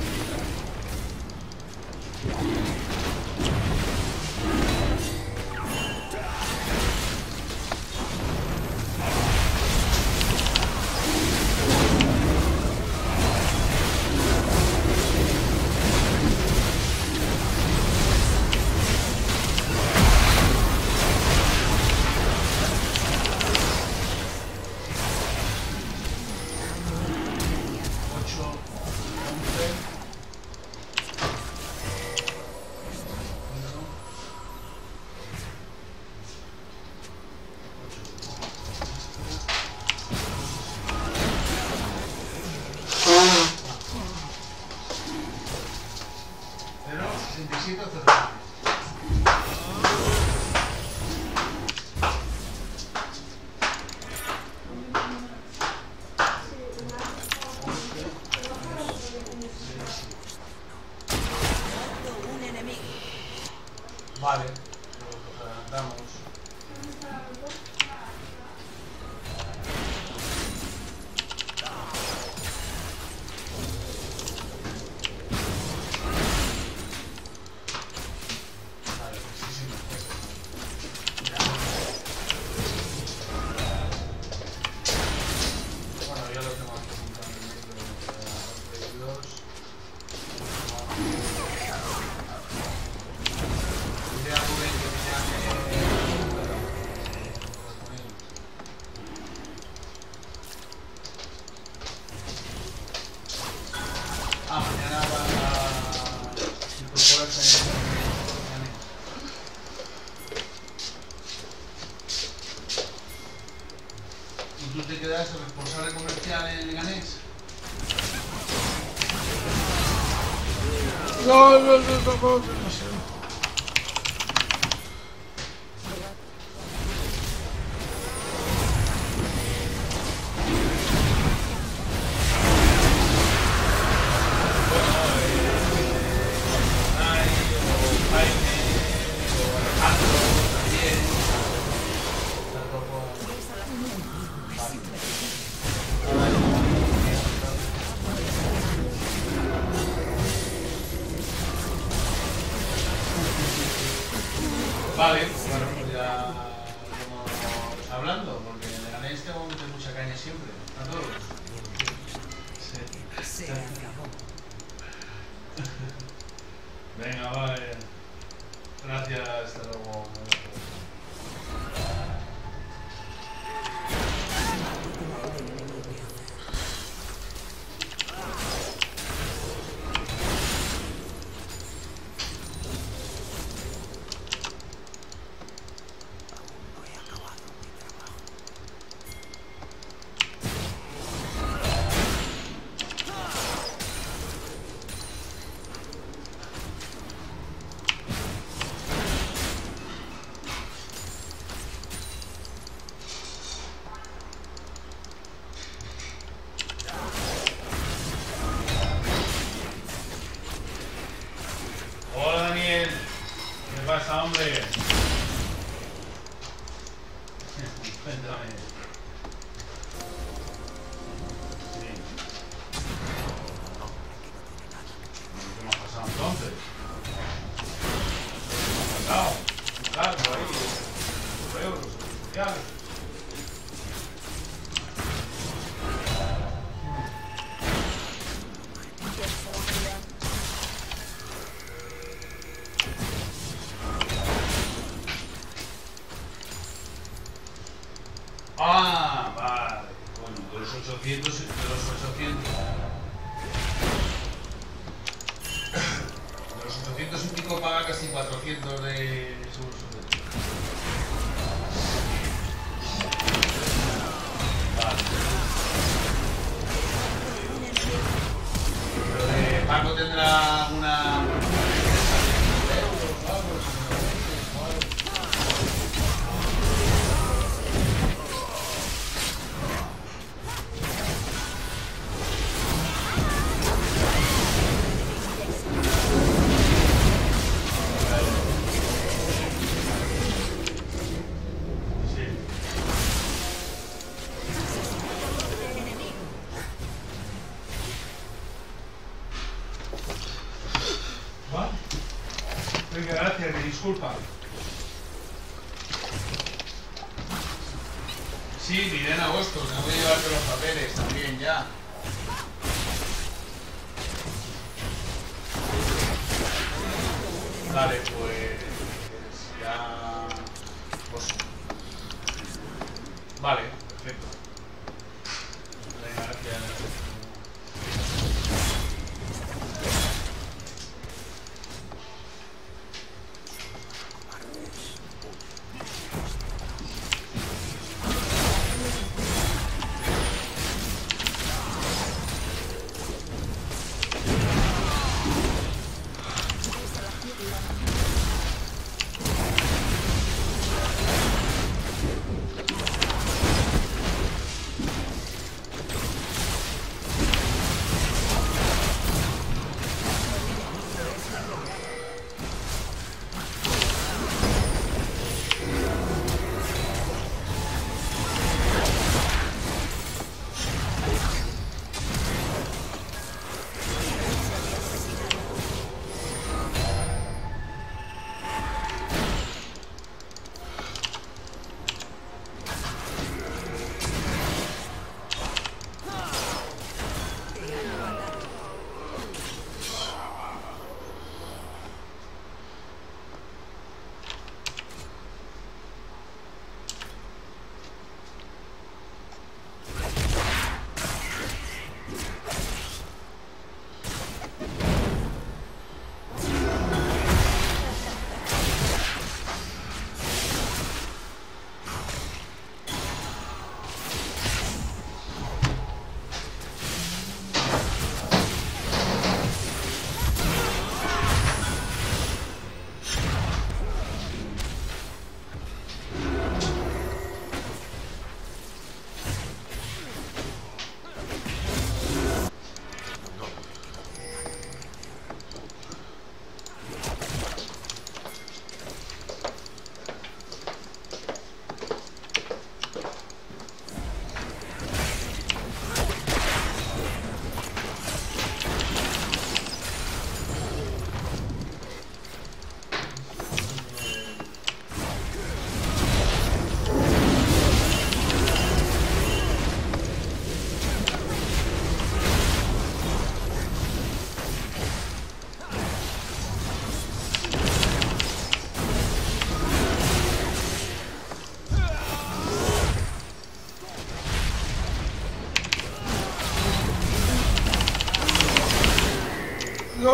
Vale, nos adelantamos. Vale, sí, sí, bueno, ya lo tengo aquí apuntado en el libro de pedidos. Dile a Rubén que me llame tú te quedas responsable comercial en Leganés. No, no, no, no, no, no sé. Vale, bueno, pues ya vamos hablando, porque en Leganés tengo que meter mucha caña siempre, a todos. Sí. Se acabó. Venga, vale. Gracias, hasta luego. Hola Daniel, ¿qué pasa, hombre? Cuéntame. Sí. ¿Qué me ha pasado entonces? ¿Qué me ha pasado? Claro, ahí, los euros, sociales. Ah, vale. Bueno, de los 800, de los 800 y pico paga casi 400 de seguro social. Vale. Pero de Paco tendrá una... Venga, gracias, me disculpa. Sí, miré en agosto, tengo que llevarte los papeles también ya. Vale, pues ya... Pues... Vale, perfecto. Venga, gracias.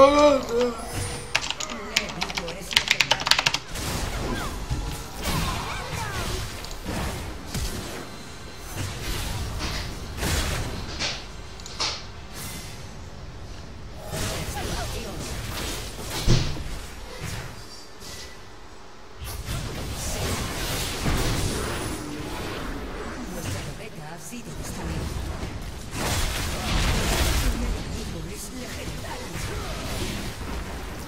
es legendario. Nuestra torreta ha sido destruida. El enemigo es legendario.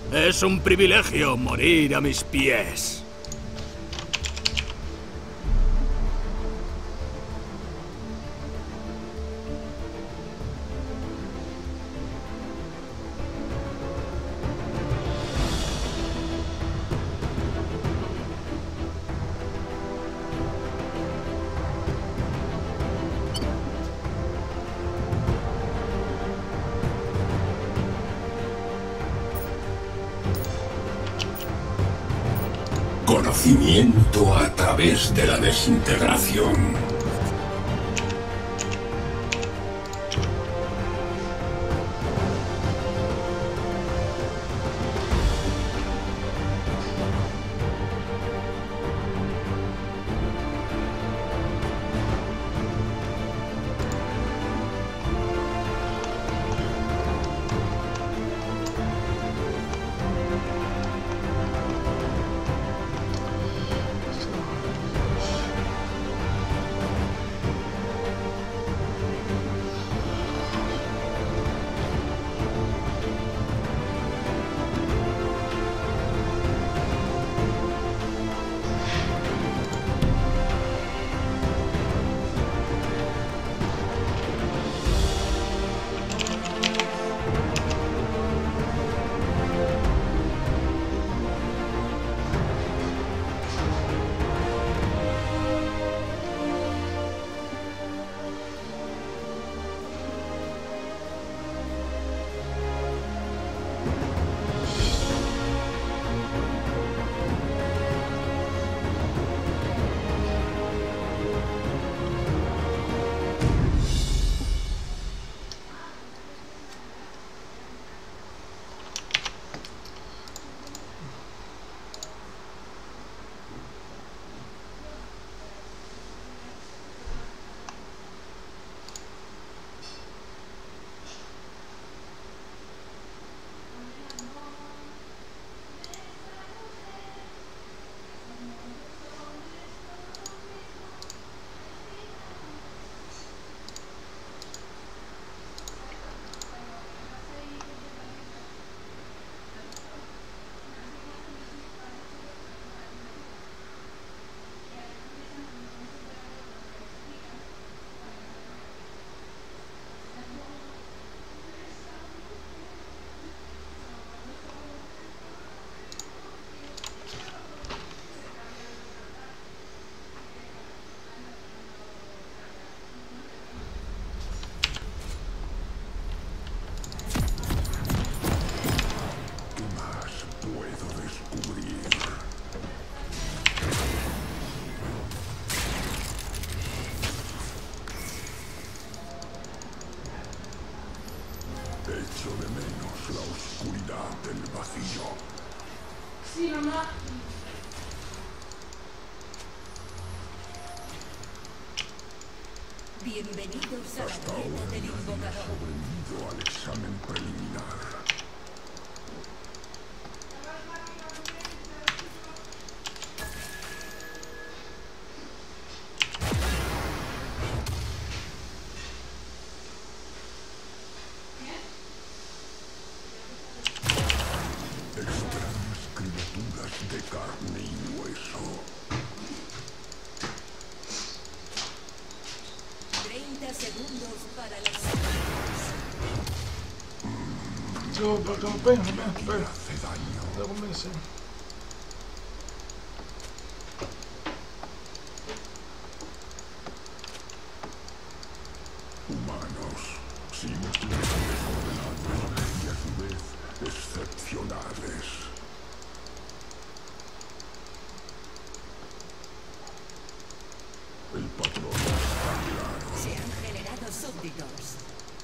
Es un privilegio morir a mis pies. Conocimiento a través de la desintegración. Echo de menos la oscuridad del vacío. Sí, mamá. Bienvenidos a la Hasta rueda ahora del nadie ha invocador. sobrevivido al examen preliminar. Extrañas criaturas de carne y hueso. 30 segundos para las... Yo, pero apenas, espera. Hace daño. Te convencí. Humanos, simples, desordenados y a su vez excepcionales. El patrón está claro. Se han generado súbditos.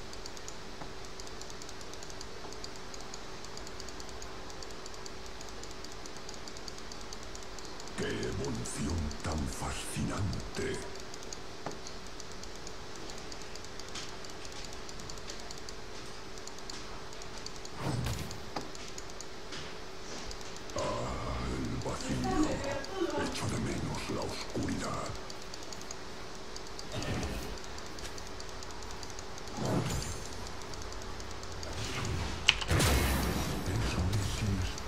¡Qué evolución tan fascinante! El vacío. Echo de menos la oscuridad. Eso es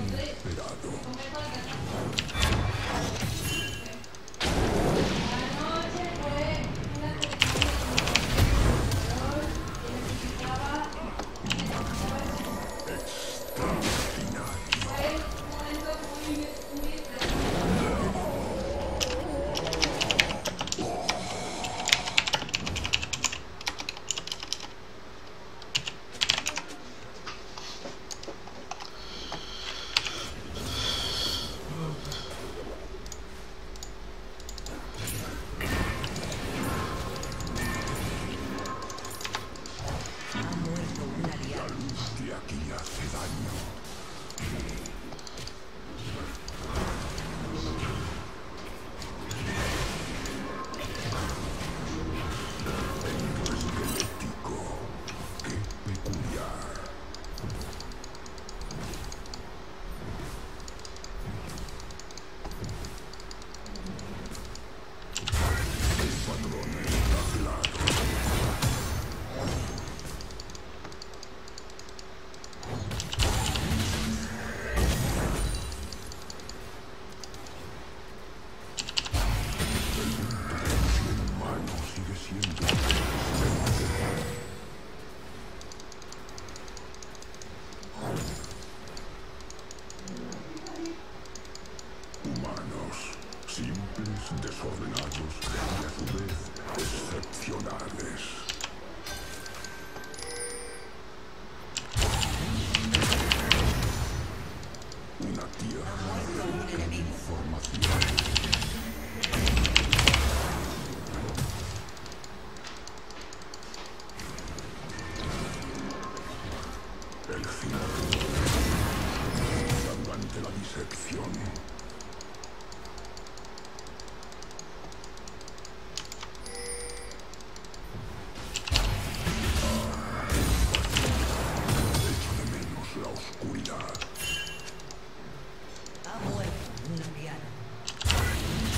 inesperado. De aquí hace daño. Endoesquelético. Qué peculiar. El patrón está claro. Sigue siendo humanos, simples, desordenados y a su vez excepcionales. Una tierra de información. El final ante la disección. Echo de menos la oscuridad. Ha muerto un aldeano.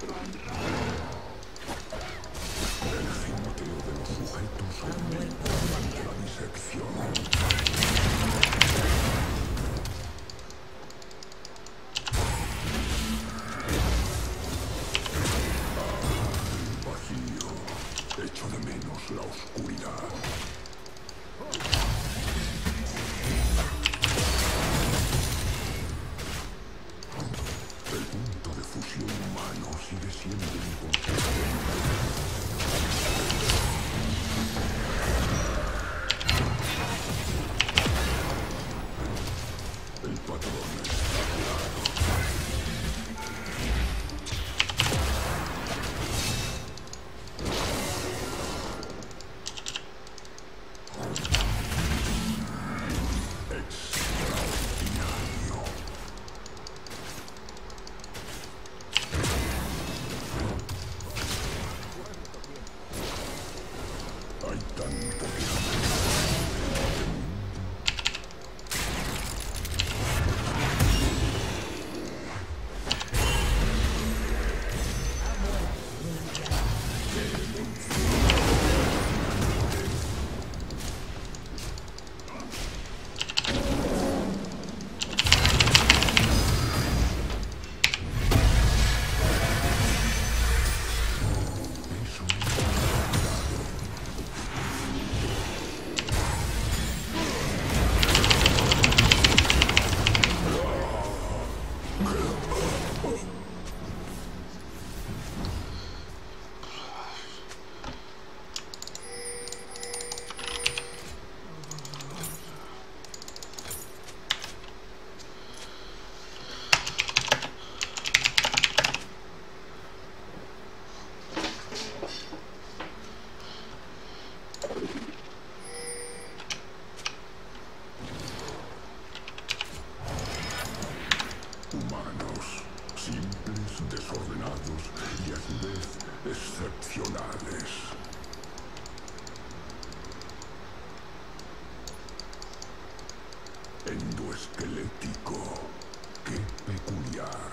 El gimoteo de los sujetos aumenta durante la disección. Vacío. Echo de menos la oscuridad. El punto de fusión humano sigue siendo inconsistente. El patrón está claro. Extraordinario. Hay tanto que humanos, simples, desordenados y a su vez excepcionales. Endoesquelético, qué peculiar.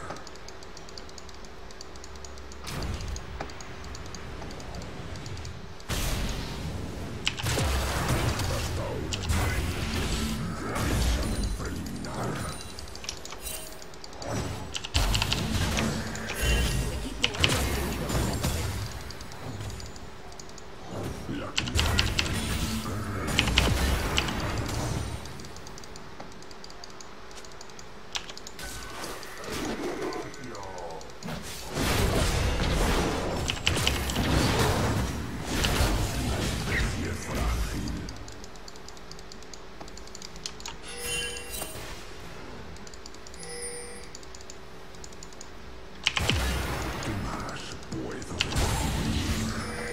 Hasta ahora no he tenido un examen preliminar. La especie frágil. ¿Qué más puedo decir?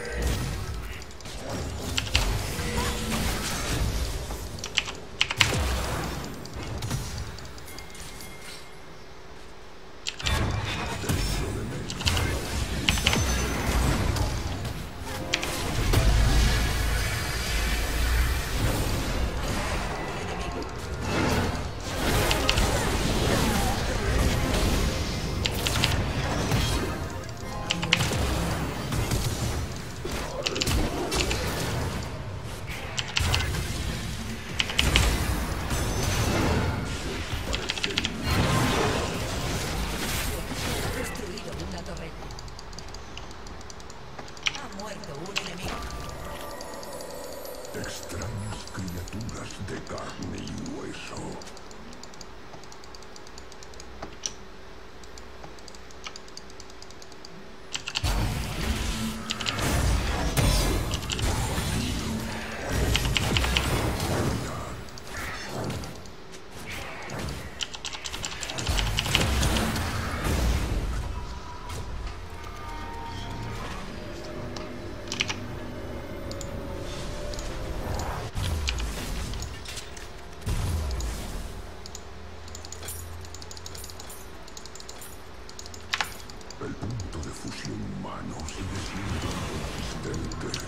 Echo de menos la Ha destruido una torreta. Ha muerto un enemigo. extrañas criaturas de carne y hueso. El punto de fusión humano sigue siendo inconsistente.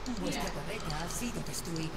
Vuestra torreta ha sido destruida.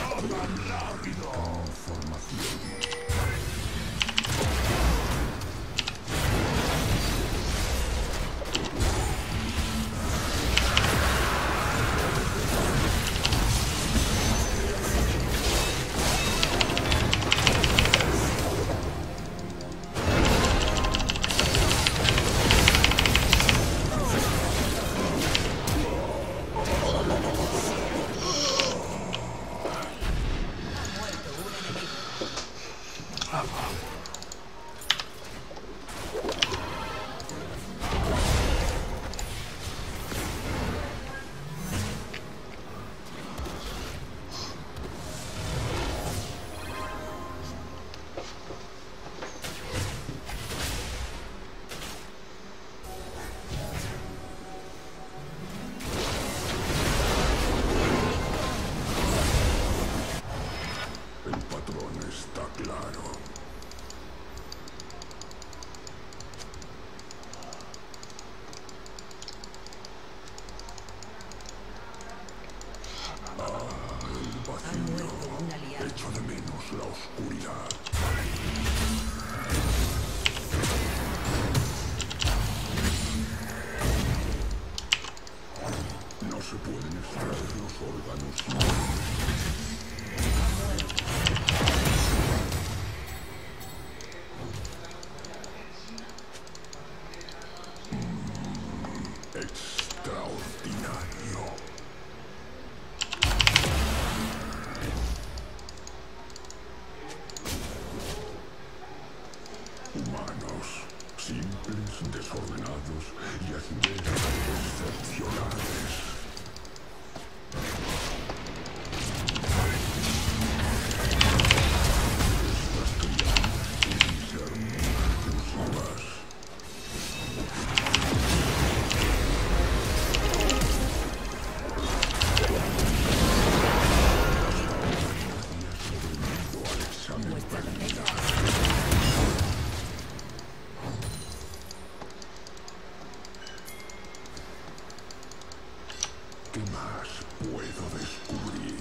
Echo de menos la oscuridad. No se pueden extraer los órganos. Extraordinario. Humanos, simples, desordenados y a su vez excepcionales. Estas criaturas pueden ser muy repulsivas. Nadie ha sobrevivido al examen preliminar. ¿Qué más puedo descubrir?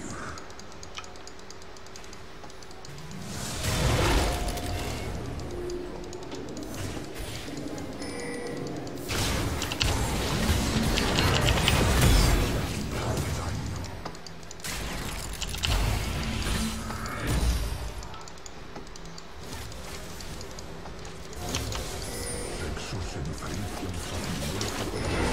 Sexos se diferencian fácilmente.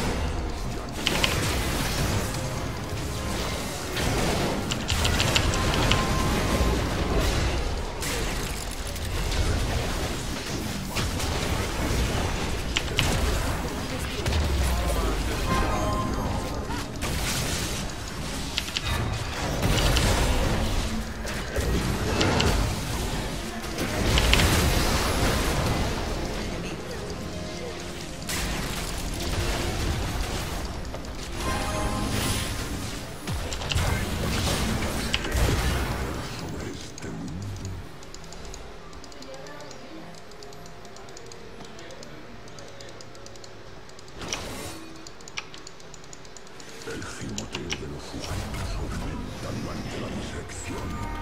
El gimoteo de los sujetos aumenta durante la disección.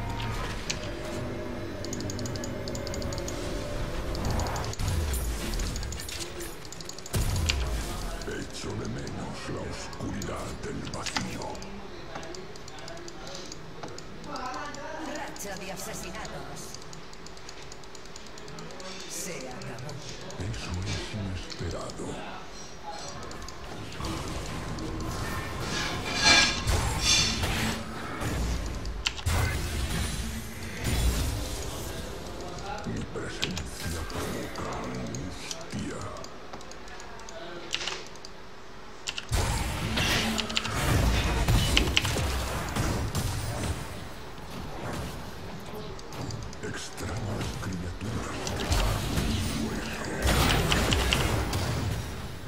Echo de menos la oscuridad del vacío. Racha de asesinatos. Se acabó. Eso es inesperado. Mi presencia provoca angustia. Extrañas criaturas de carne y hueso.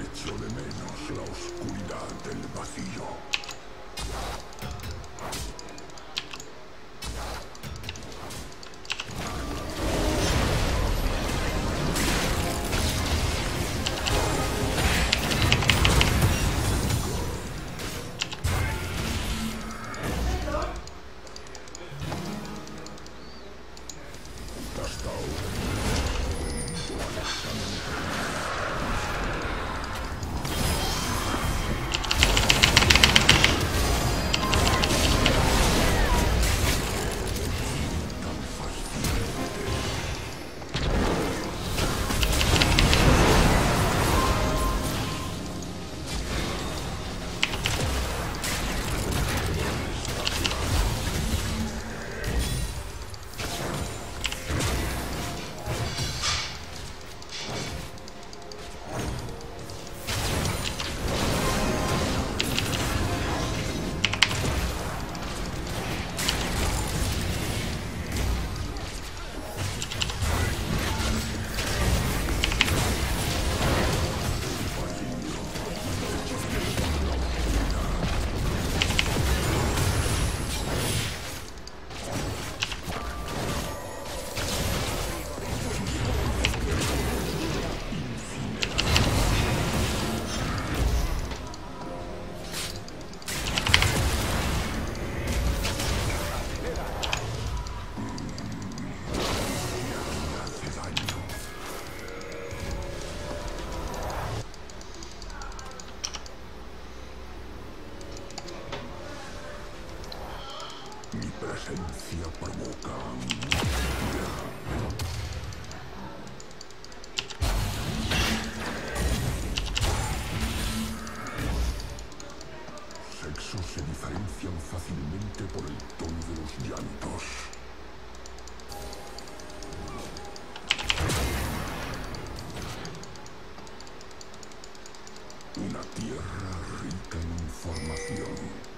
Echo de menos la oscuridad del vacío. Hasta ahora. Mi presencia provoca angustia. Sexos se diferencian fácilmente por el tono de los llantos. Una tierra rica en información.